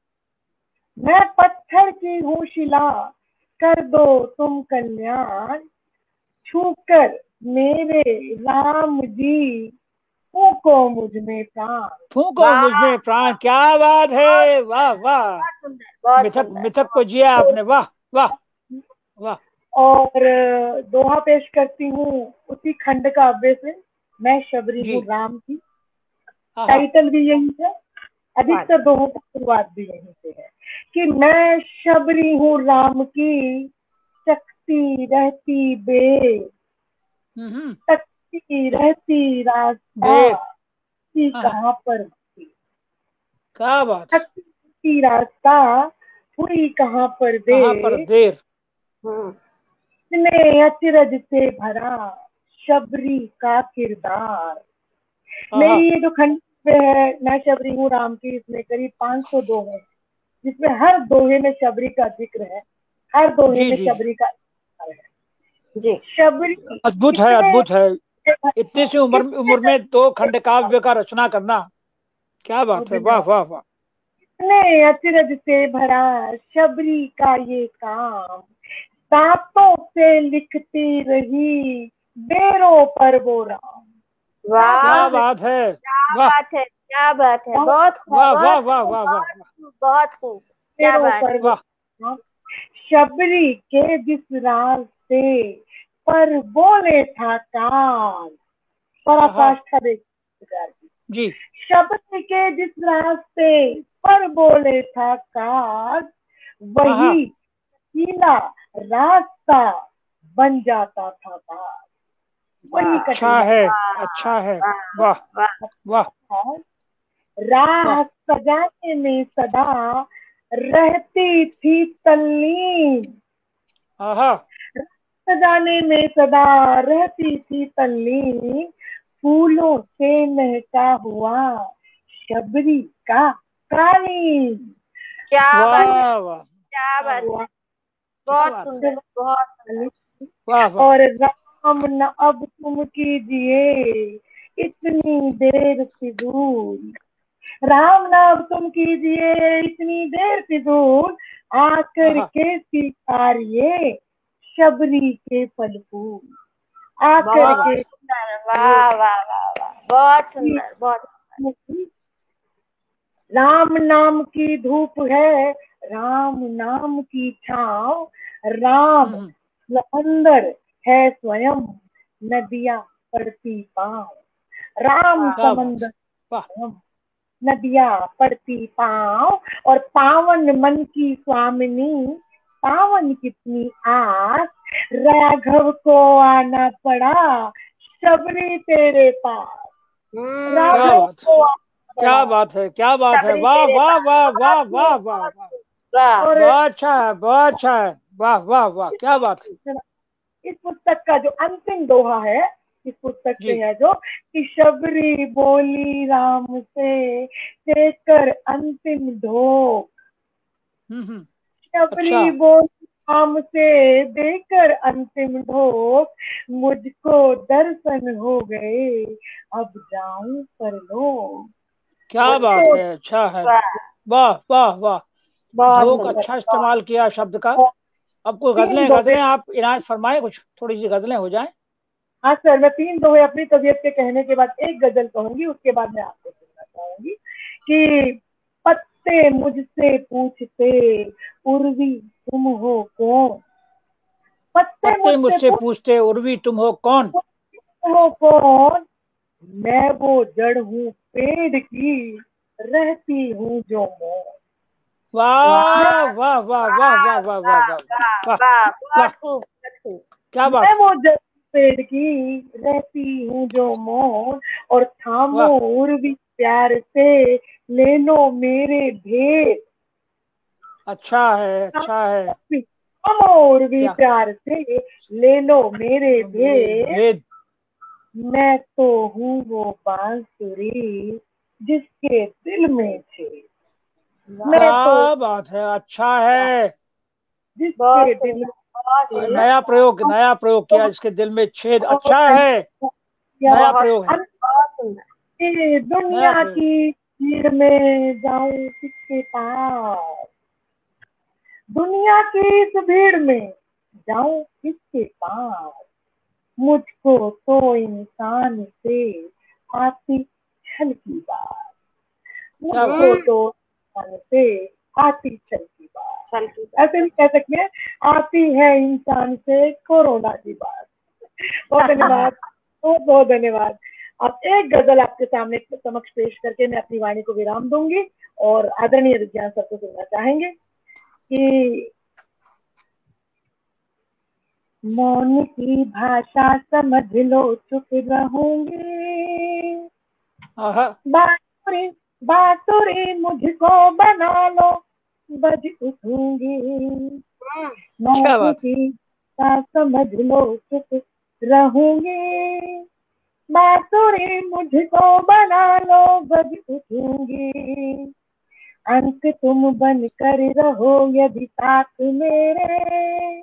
मैं पत्थर की हूँ शिला, कर दो तुम कल्याण, छूकर मेरे राम जी, फूको मुझ में प्राण। फूको वाह, मुझ में प्राण, क्या बात बहुत है, वाह सुंदर वाह। बहुत सुंदर बहुत मिथक सुंदर मिथक को बहुत। जिया आपने, वाह वाह वाह। और दोहा पेश करती हूँ उसी खंड काव्य से, मैं शबरी जी, हूँ राम की। आहा, टाइटल भी यही है, वाह, अधिकतर दोहों की शुरुआत भी यही से है कि मैं शबरी हूँ राम की, शक्ति रहती बे, हम्म हम्म, तकती रहती रास्ता, देर, की आहा, कहाँ पर थी। क्या बात, तकती रास्ता हुई कहाँ पर कहाँ पर दे, देर। हम्म। ने अचरज से भरा शबरी का किरदार। मेरी ये जो खंड पे है, मैं शबरी हूँ राम की, इसमें करीब पाँच सौ दोहे हैं, जिसमें हर दोहे में शबरी का जिक्र है, हर दोहे में शबरी का है जी। शबरी अद्भुत है, अद्भुत है। इतनी सी उम्र उम्र में दो खंड काव्य का रचना करना, क्या बात है, वाह वाह वाह। इतने अचरज से भरा शबरी का ये काम, दांतों से लिखती रही बेरों पर वो राम। वाह, क्या बात है, क्या वाह बात है, क्या बात है, बहुत खूब, वाह वाह बहुत वाह खूब, वाह वाह बहुत खूब, बहुत खूब, क्या बेरों बात पर वो वाह। राम। शबरी के जिस रास्ते पर बोले था कान, पराकाष्ठा देख जी। शबरी के जिस रास्ते पर बोले था कान, वही कीला रास्ता बन जाता था बात। वही अच्छा है, अच्छा है, वाह वाह राह वाह। सजाने में सदा रहती थी तल्लीन, आहा, सजाने में सदा रहती थी तल्लीन, फूलों से महका हुआ शबरी का कालीन। क्या बात है, वाह वाह, क्या बात है, क्या बहुत बात है, सुंदर, बहुत सुंदर। वाह वाह। और राम न अब तुम कीजिए इतनी देर फिजूल, राम न अब तुम कीजिए इतनी देर फिजूल, आकर आहा, के स्वीकारिए शबरी के फल फूल, आकर बहुत के सुंदर, वाह वाह वाह वाह, बहुत सुंदर, बहुत सुंदर। राम नाम की धूप है, राम नाम की छाँव, राम समंदर है स्वयं, नदियां पड़ती पाँव, राम क्या बात, समंदर वाह स्वयं, नदियां पड़ती पाँव, और पावन मन की स्वामिनी, पावन कितनी आस, राघव को आना पड़ा शबरी तेरे पास, हम्म, क्या राघव बात, को आना क्या पड़ा बात है, क्या बात है, शबरी वाह तेरे वाह पास, वाह बहुत वाह वाह खूब, वाह बहुत वाह। खूब, वाह। और बहुत अच्छा है, बहुत अच्छा है, वाह वाह वाह, क्या बात है। इस पुस्तक का जो अंतिम दोहा है, इस पुस्तक से जी। है जो, कि शबरी बोली राम से देकर अंतिम ढोक, हम्म हम्म। अच्छा, शबरी बोली राम से देकर अंतिम ढोक, मुझको दर्शन हो गए अब जाऊं परलोक, क्या बात मुझको है, अच्छा है, वाह, वाह वाह वाह। बहुत ढोक सुंदर, अच्छा इस्तेमाल किया शब्द का। अब कोई तीन गजलें, दोहे। गजलें आप इनायत फरमाए, कुछ थोड़ी सी गजलें हो जाए। हाँ सर, मैं तीन दोहे अपनी तबीयत के कहने के बाद एक गजल कहूंगी, उसके बाद मैं आपको सुनना चाहूंगी कि पत्ते मुझसे पूछते उर्वी तुम हो कौन, पत्ते पत्ते मुझसे मुझसे पूछते उर्वी तुम हो कौन। पूछते हो कौन, मैं वो जड़ हूँ पेड़ की रहती हूँ जो मौन, मैं वाह वाह वाह वाह वाह वाह वाह वाह वाह वाह, वाह, बहुत खूब, बहुत खूब। क्या मैं बात, वो जड़ पेड़ की रहती हूँ जो मौन, और थामो वाह। उर्वी प्यार से ले लो मेरे भेद, अच्छा है, अच्छा है, थामो उर्वी क्या प्यार से ले लो मेरे मेरे भेद, भेद। मैं तो हूँ वो बांसुरी जिसके दिल में थे, मैं तो क्या बात है, अच्छा है। जिसके बहुत दिल सुंदर, में बहुत थे, सुंदर, नया प्रयोग, नया प्रयोग किया, इसके दिल में छेद, अच्छा है, नया बहुत प्रयोग है, सुंदर, बहुत सुंदर। कि नया दुनिया प्रयोग। की भीड़ में जाऊं किसके पास, दुनिया की इस भीड़ में जाऊं किसके पास, मुझको तो इंसान से आती छल की बात, क्या बात, मुझको हम्म, तो इंसान से आती छल की बात, चल की बात। ऐसे भी कह सकते हैं आती है इंसान से कोरोना की बात। बहुत धन्यवाद, बहुत बहुत धन्यवाद। अब एक गजल आपके सामने समक्ष पेश करके मैं अपनी वाणी को विराम दूंगी और आदरणीय विज्ञान सर को सुनना चाहेंगे कि मौन की भाषा समझ लो चुप रहूंगी, आहा, बांसुरी बांसुरी मुझको बना लो बज उठूंगी, हम्म, मौन क्या बात, की भाषा समझ लो चुप रहूंगी, बांसुरी मुझको बना लो बज उठूंगी, अंक तुम बन कर रहो यदि साथ मेरे,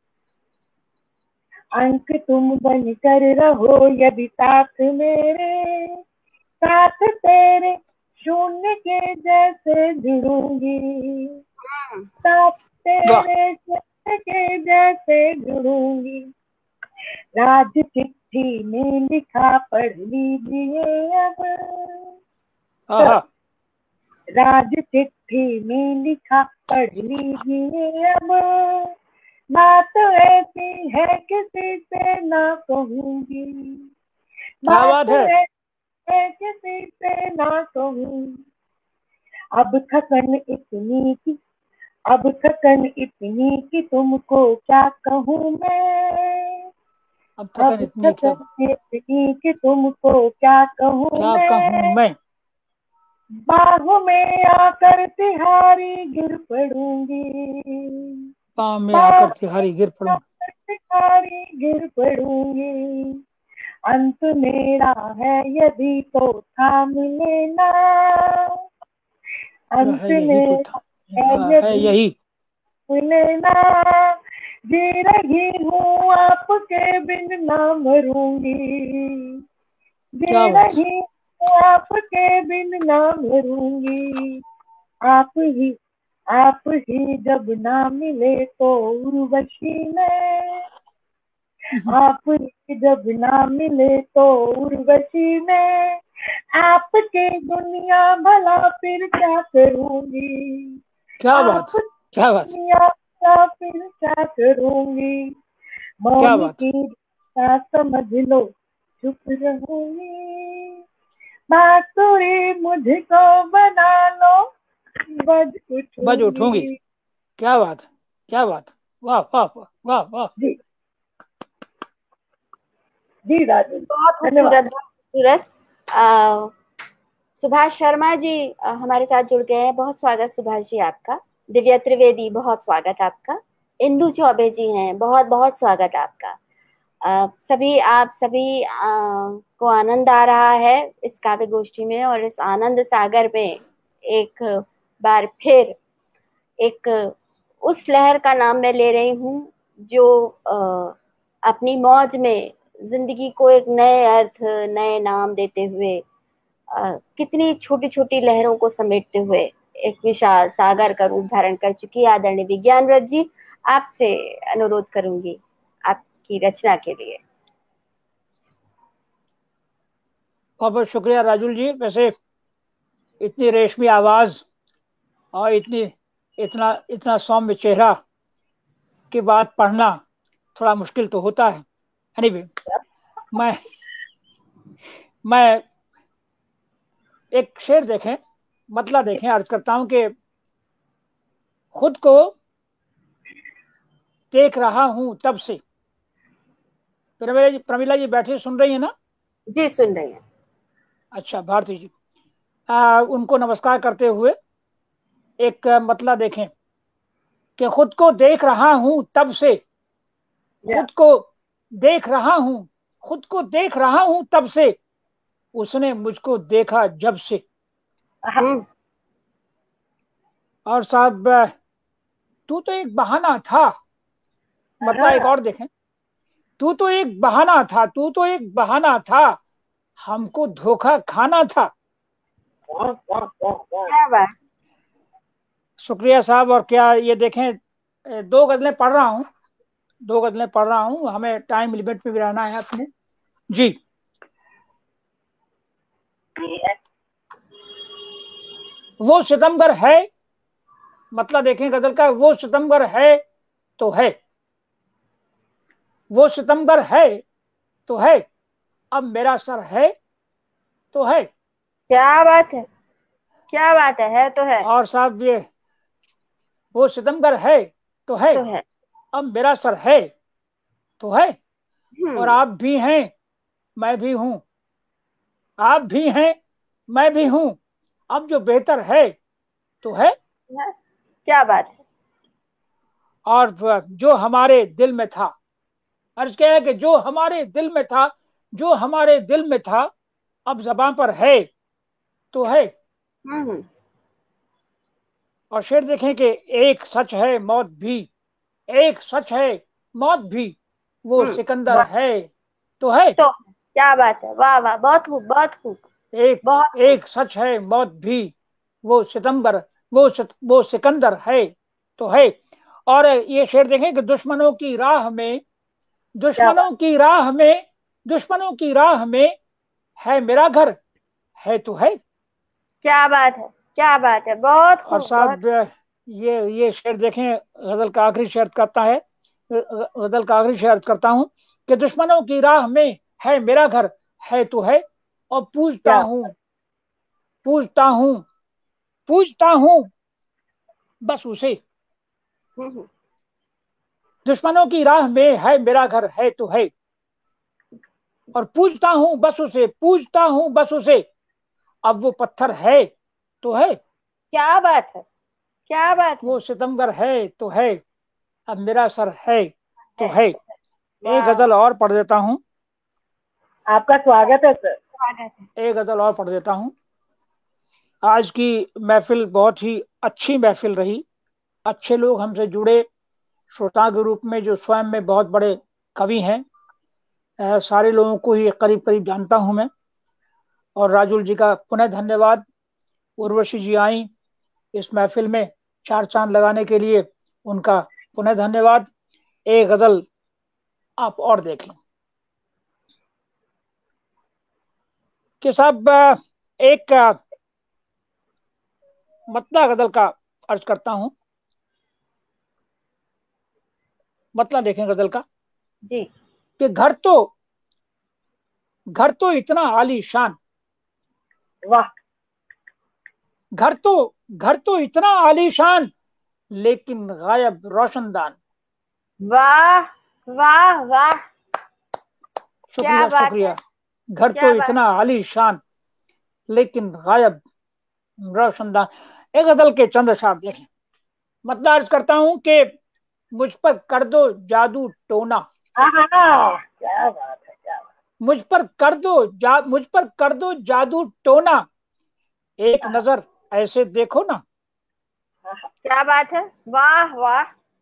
अंक तुम बन कर रहो यदि साथ मेरे, साथ तेरे शून्य के जैसे जुड़ूंगी, साथ तेरे शून्य के जैसे जुड़ूंगी, राज चिट्ठी में लिखा पढ़ लीजिए अब, आहा, राज चिट्ठी में लिखा पढ़ लीजिए अब, बात ऐसी है किसी से ना कहूंगी, क्या बात है, है किसी से ना कहूंगी, अब थकन इतनी की, अब थकन इतनी कि तुमको क्या कहूँ मैं, अब अब थकन इतनी क्या, थकन इतनी कि तुमको क्या कहूँ क्या कहूँ मैं, मैं, बाहों में आकर तिहारी गिर पड़ूंगी, पाँव में बाहों आकर तिहारी गिर में पड़ूं, आकर तिहारी गिर पड़ूंगी, अंत मेरा है यदि तो थाम लेना, अंत है यही तो था, मेरा है है यदि यही, लेना, जी रही हूँ आपके बिन ना मरूंगी, क्या जी बात, रही हूँ आपके बिन ना मरूंगी, आप ही आप ही जब ना मिले तो उर्वशी में, आप ही जब ना मिले तो उर्वशी में, आपकी दुनिया भला फिर क्या करूंगी, क्या बात, आप क्या बात, दुनिया भला फिर क्या करूंगी, क्या मौन बात, की क्या समझ लो चुप रहूंगी, बांसुरी मुझको बना लो बज बज उठूंगी, उठूंगी। क्या बात, क्या बात, वाह वाह वाह वाह वाह, जी जी राजू, बहुत धन्यवाद। खूबसूरत, बहुत खूबसूरत। अ, सुभाष शर्मा जी अ, हमारे साथ जुड़ गए हैं। बहुत स्वागत सुभाष जी आपका। दिव्या त्रिवेदी, बहुत स्वागत आपका। इंदु चौबे जी हैं, बहुत बहुत स्वागत आपका। अ, सभी आप सभी अ, को आनंद आ रहा है इस काव्य गोष्ठी में, और इस आनंद सागर में एक बार फिर एक उस लहर का नाम मैं ले रही हूँ जो अ, अपनी मौज में जिंदगी को एक नए अर्थ, नए नाम देते हुए, अ, कितनी छोटी छोटी लहरों को समेटते हुए एक विशाल सागर का रूप धारण कर चुकी है। आदरणीय विज्ञानव्रत जी, आपसे अनुरोध करूंगी आपकी रचना के लिए। बहुत बहुत शुक्रिया राजुल जी। वैसे इतनी रेशमी आवाज और इतनी इतना इतना सौम्य चेहरा के बाद पढ़ना थोड़ा मुश्किल तो होता है। एनीवे, मैं मैं एक शेर देखें, मतलब देखें, अर्ज करता हूं कि खुद को देख रहा हूं तब से। प्रमिला जी, प्रमिला जी बैठे सुन रही है ना? जी सुन रही हैं। अच्छा, भारती जी, आ, उनको नमस्कार करते हुए एक मतलब देखें कि खुद को देख रहा हूं तब से, खुद को देख रहा हूं, खुद को देख रहा हूं तब से, उसने मुझको देखा जब से। हम्म, और साहब, तू तो एक बहाना था, मतलब एक और देखें, तू तो एक बहाना था, तू तो एक बहाना था, हमको धोखा खाना था। क्या बात। शुक्रिया साहब। और क्या ये देखें, दो गजलें पढ़ रहा हूँ, दो गजलें पढ़ रहा हूँ, हमें टाइम लिमिट में भी रहना है अपने। जी, वो सितमगर है, मतलब देखें गजल का, वो सितमगर है तो है, वो सितमगर है तो है, अब मेरा सर है तो है। क्या बात है, क्या बात है है तो है। और साहब ये, वो सितमगर है तो है, तो है। अब मेरा सर है तो है, और हम्म। आप भी हैं मैं भी हूं, आप भी हैं मैं भी हूं, अब जो बेहतर है तो है। क्या बात है। और जो हमारे दिल में था, अर्ज क्या है कि जो हमारे दिल में था, जो हमारे दिल में था अब ज़बान पर है तो है। हम्म और शेर देखें कि एक सच है मौत भी, एक सच है मौत भी, वो हम्म सिकंदर है तो है। तो क्या बात है, वाह वाह, बहुत खूब बहुत खूब, एक बहुत खूब। एक सच है मौत भी, वो सितंबर, वो सित, वो सिकंदर है तो है। और ये शेर देखें कि दुश्मनों की राह में, क्या बात। दुश्मनों की राह में, दुश्मनों की राह में है मेरा घर, है तो है। क्या बात है, क्या बात है, बहुत और खूब बहुत। साहब ये ये शेर देखें, गजल का आखिरी शेर करता है, गजल का आखिरी शेर करता हूं कि दुश्मनों की राह में है मेरा घर, है तो है। और पूछता क्या हूं, पूछता हूं, पूछता हूं बस उसे, हम्म दुश्मनों की राह में है मेरा घर, है तो है। और पूछता हूं बस उसे, पूछता हूं बस उसे, अब वो पत्थर है तो है। क्या बात है, क्या बात है, वो सितमगर है तो है, अब मेरा सर है तो है है। तो है। एक वाह, गजल और पढ़ देता हूं, आपका स्वागत है सर। स्वागत है। एक गजल और पढ़ देता हूं। आज की महफिल बहुत ही अच्छी महफिल रही, अच्छे लोग हमसे जुड़े, श्रोता के रूप में जो स्वयं में बहुत बड़े कवि हैं। अ, सारे लोगों को ही करीब करीब जानता हूं मैं। और राजुल जी का पुनः धन्यवाद, उर्वशी जी आई इस महफिल में चार चांद लगाने के लिए, उनका पुनः धन्यवाद। एक गजल आप और देख लें कि साहब अ, एक अ, मतला गजल का अर्ज करता हूं। मतला देखें गजल का जी, कि घर तो, घर तो इतना आलीशान, वाह। घर तो, घर तो इतना आलीशान, लेकिन गायब रोशनदान। वाह वाह वाह, क्या शुक्रिया बात है, शुक्रिया। घर तो क्या बात। इतना आलीशान, लेकिन गायब रोशनदान। एक गजल के चंद अशार देखें। मतलब अर्ज करता हूं कि मुझ पर कर दो जादू टोना, हाँ हाँ हाँ, क्या बात है, क्या बात मुझ पर कर दो जा मुझ पर कर दो जादू टोना, एक है। नजर ऐसे देखो ना, हाँ, हाँ, क्या बात है, वाह वाह।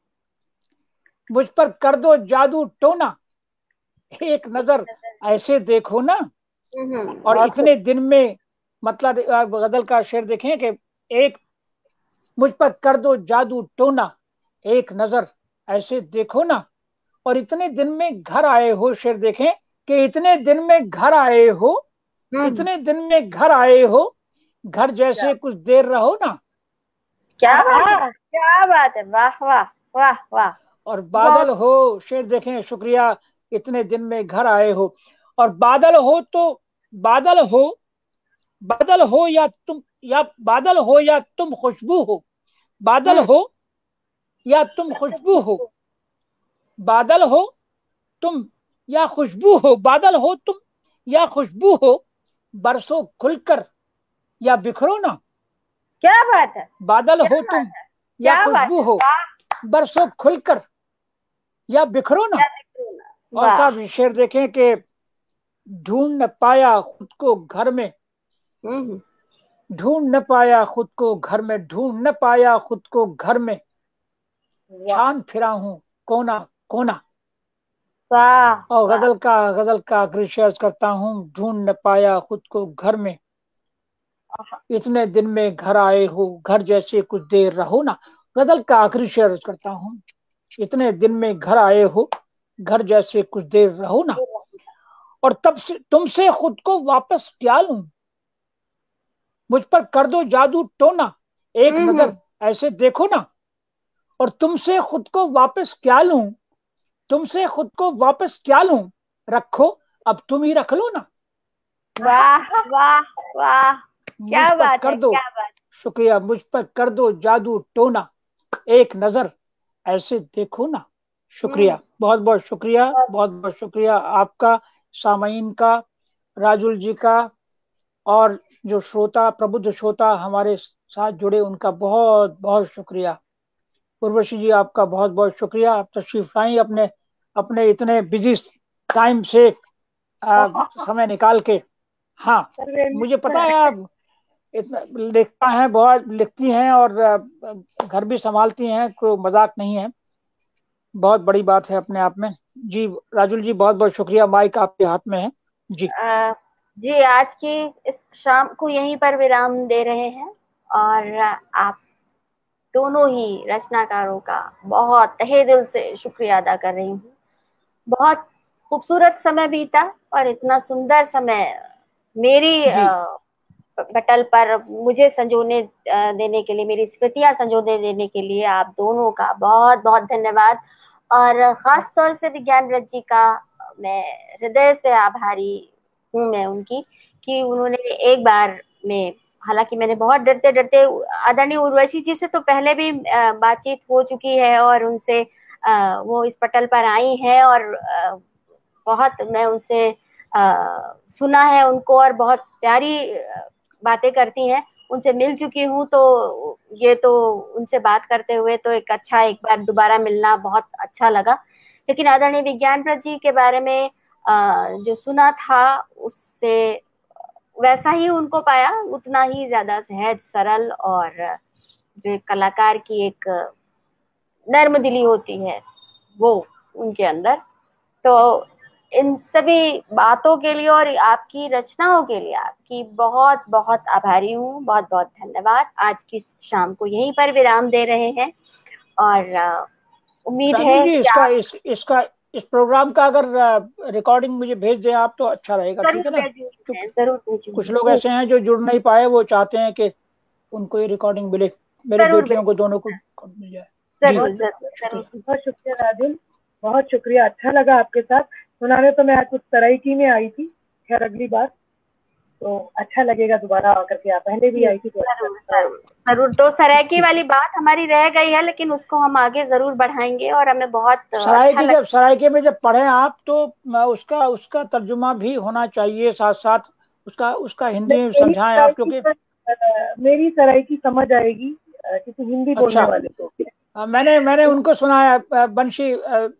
मुझ पर कर दो जादू टोना, एक नजर ऐसे देखो ना। हम्म और बहुत खूब। इतने दिन में, मतलब गजल का शेर देखें कि एक, मुझ पर कर दो जादू टोना, एक नजर ऐसे देखो ना। और इतने दिन में घर आए हो, शेर देखें कि इतने दिन में घर आए हो, हम्म इतने दिन में घर आए हो, घर क्या जैसे कुछ देर रहो ना। क्या हाँ बात है, हाँ, क्या बात है, वाह वाह वाह वाह। और बादल बहुत हो, शेर देखें, शुक्रिया, इतने दिन में घर आए हो। और बादल हो तो, बादल हो, बादल हो या तुम, या बादल हो या तुम खुशबू हो, बादल हम्म हो या तुम खुशबू हो, बादल हो तुम या खुशबू हो, बादल हो तुम या खुशबू हो, बरसों खुलकर या बिखरो ना। क्या बात है, बादल क्या हो बात तुम है, या क्या बात खुशबू है, हो, वाह। बरसों खुलकर या बिखरो ना। क्या दिख रही ना, और वाह। साहब शेर देखें कि ढूंढ न पाया खुद को घर में, हम्म ढूंढ न पाया खुद को घर में, ढूंढ न पाया खुद को घर में, वाह। छान फिरा हूं कोना कोना। वाह और वाह। गजल का, गजल का आखिरी शेर करता हूं, ढूंढ न पाया खुद को घर में, इतने दिन में घर आए हो, घर जैसे कुछ देर रहो ना। गजल का आखिरी शेर करता हूं, इतने दिन में घर आए हो, घर जैसे कुछ देर रहो ना। और तब से तुमसे खुद को वापस क्या लूं, मुझ पर कर दो जादू टोना, एक हम्म नजर ऐसे देखो ना। और तुमसे खुद को वापस क्या लूं, तुमसे खुद को वापस क्या लूं, रखो अब तुम ही रख लो ना। वाह वाह वाह, मुझ क्या पर बात कर है, दो, क्या बात। शुक्रिया, मुझ पर कर दो जादू टोना, एक नजर ऐसे देखो ना। हम्म शुक्रिया, बहुत बहुत शुक्रिया, बहुत। बहुत बहुत शुक्रिया आपका, सामाइन का, राजुल जी का, और जो श्रोता, प्रबुद्ध श्रोता हमारे साथ जुड़े, उनका बहुत बहुत शुक्रिया। उर्वशी जी आपका बहुत बहुत शुक्रिया, आप तशरीफ लाई अपने अपने इतने बिजी टाइम से आ, समय निकाल के। हाँ, मुझे पता है आप इतना लिखता है, बहुत लिखती हैं और आ, घर भी संभालती हैं, कोई मजाक नहीं है, बहुत बड़ी बात है अपने आप में। जी राजुल जी, बहुत बहुत शुक्रिया, माइक आपके हाथ में है जी। आ, जी, आज की इस शाम को यहीं पर विराम दे रहे हैं और आप दोनों ही रचनाकारों का बहुत तहे दिल से शुक्रिया अदा कर रही हूँ। बहुत खूबसूरत समय बीता और इतना सुंदर समय मेरी पटल पर मुझे संजोने देने के लिए, मेरी स्मृतियां संजोने देने के लिए आप दोनों का बहुत बहुत धन्यवाद। और खास तौर से विज्ञान रथ जी का मैं हृदय से आभारी हूँ मैं उनकी, कि उन्होंने एक बार में, हालांकि मैंने बहुत डरते डरते आदरणीय उर्वशी जी से तो पहले भी बातचीत हो चुकी है और उनसे वो इस पटल पर आई हैं और बहुत मैं उनसे सुना है उनको और बहुत प्यारी बातें करती हैं, उनसे मिल चुकी हूँ, तो ये तो उनसे बात करते हुए तो एक अच्छा, एक बार दोबारा मिलना बहुत अच्छा लगा। लेकिन आदरणीय विज्ञान रथ जी के बारे में जो सुना था उससे वैसा ही उनको पाया, उतना ही ज्यादा सहज, सरल और जो एक कलाकार की एक नर्म दिली होती है वो उनके अंदर। तो इन सभी बातों के लिए और आपकी रचनाओं के लिए आपकी बहुत बहुत आभारी हूँ, बहुत बहुत धन्यवाद। आज की शाम को यहीं पर विराम दे रहे हैं और उम्मीद है जी, इसका इस, इसका इस प्रोग्राम का अगर रिकॉर्डिंग मुझे भेज दें आप तो अच्छा रहेगा, ठीक है ना? जरूर कुछ लोग ऐसे हैं जो जुड़ नहीं पाए, वो चाहते हैं कि उनको ये रिकॉर्डिंग मिले, मेरी बेटियों को दोनों को मिल जाए। जरूर जरूर। बहुत शुक्रिया राजुल, बहुत शुक्रिया, अच्छा लगा आपके साथ सुनाने। तो मैं आज कुछ सराइकी में आई थी, खैर अगली बार तो अच्छा लगेगा दोबारा आकर के। आप पहले भी आई थी तो जरूर जरूर। तो सराइकी वाली बात हमारी रह गई है, लेकिन उसको हम आगे जरूर बढ़ाएंगे और हमें बहुत सराइकी अच्छा जब सराइकी में जब पढ़े आप तो उसका उसका तर्जुमा भी होना चाहिए, साथ साथ उसका उसका हिंदी में समझाएं आप, क्योंकि मेरी सराइकी समझ आएगी क्योंकि हिंदी बोलने वाले को। मैंने मैंने उनको सुना है, वंशी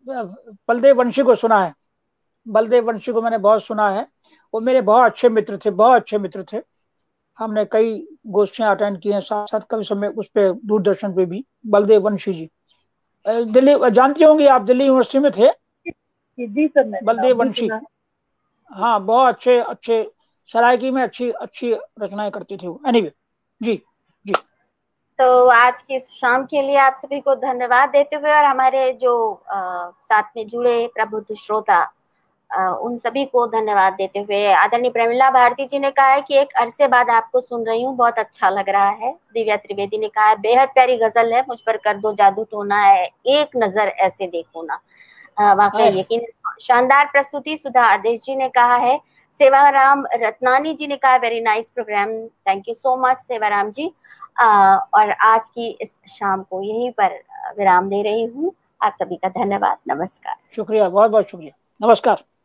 बलदेव वंशी को सुना है, बलदेव वंशी को मैंने बहुत सुना है, वो मेरे बहुत अच्छे मित्र थे, बहुत अच्छे मित्र थे। हमने कई गोष्ठियां अटेंड की हैं साथ साथ, कभी समय उस पे दूरदर्शन पे भी। बलदेव वंशी जी दिल्ली, जानती होंगी आप, दिल्ली यूनिवर्सिटी में थे जी सर, बलदेव वंशी। हाँ, बहुत अच्छे अच्छे, सराइकी में अच्छी अच्छी रचनाएं करते थे वो। एनीवे जी जी। तो आज की शाम के लिए आप सभी को धन्यवाद देते हुए और हमारे जो आ, साथ में जुड़े प्रबुद्ध श्रोता आ, उन सभी को धन्यवाद देते हुए, आदरणीय प्रमिला भारती जी ने कहा है कि एक अरसे बाद आपको सुन रही हूँ, बहुत अच्छा लग रहा है। दिव्या त्रिवेदी ने कहा है बेहद प्यारी गजल है, मुझ पर कर दो जादू टोना है, एक नजर ऐसे देखो ना, वाकई यकीन शानदार प्रस्तुति। सुधा आदेश जी ने कहा है, सेवाराम रत्नानी जी ने कहा very nice programme, thank you so much Sevaram ji. आ, और आज की इस शाम को यहीं पर विराम दे रही हूँ। आप सभी का धन्यवाद, नमस्कार। शुक्रिया, बहुत बहुत शुक्रिया, नमस्कार।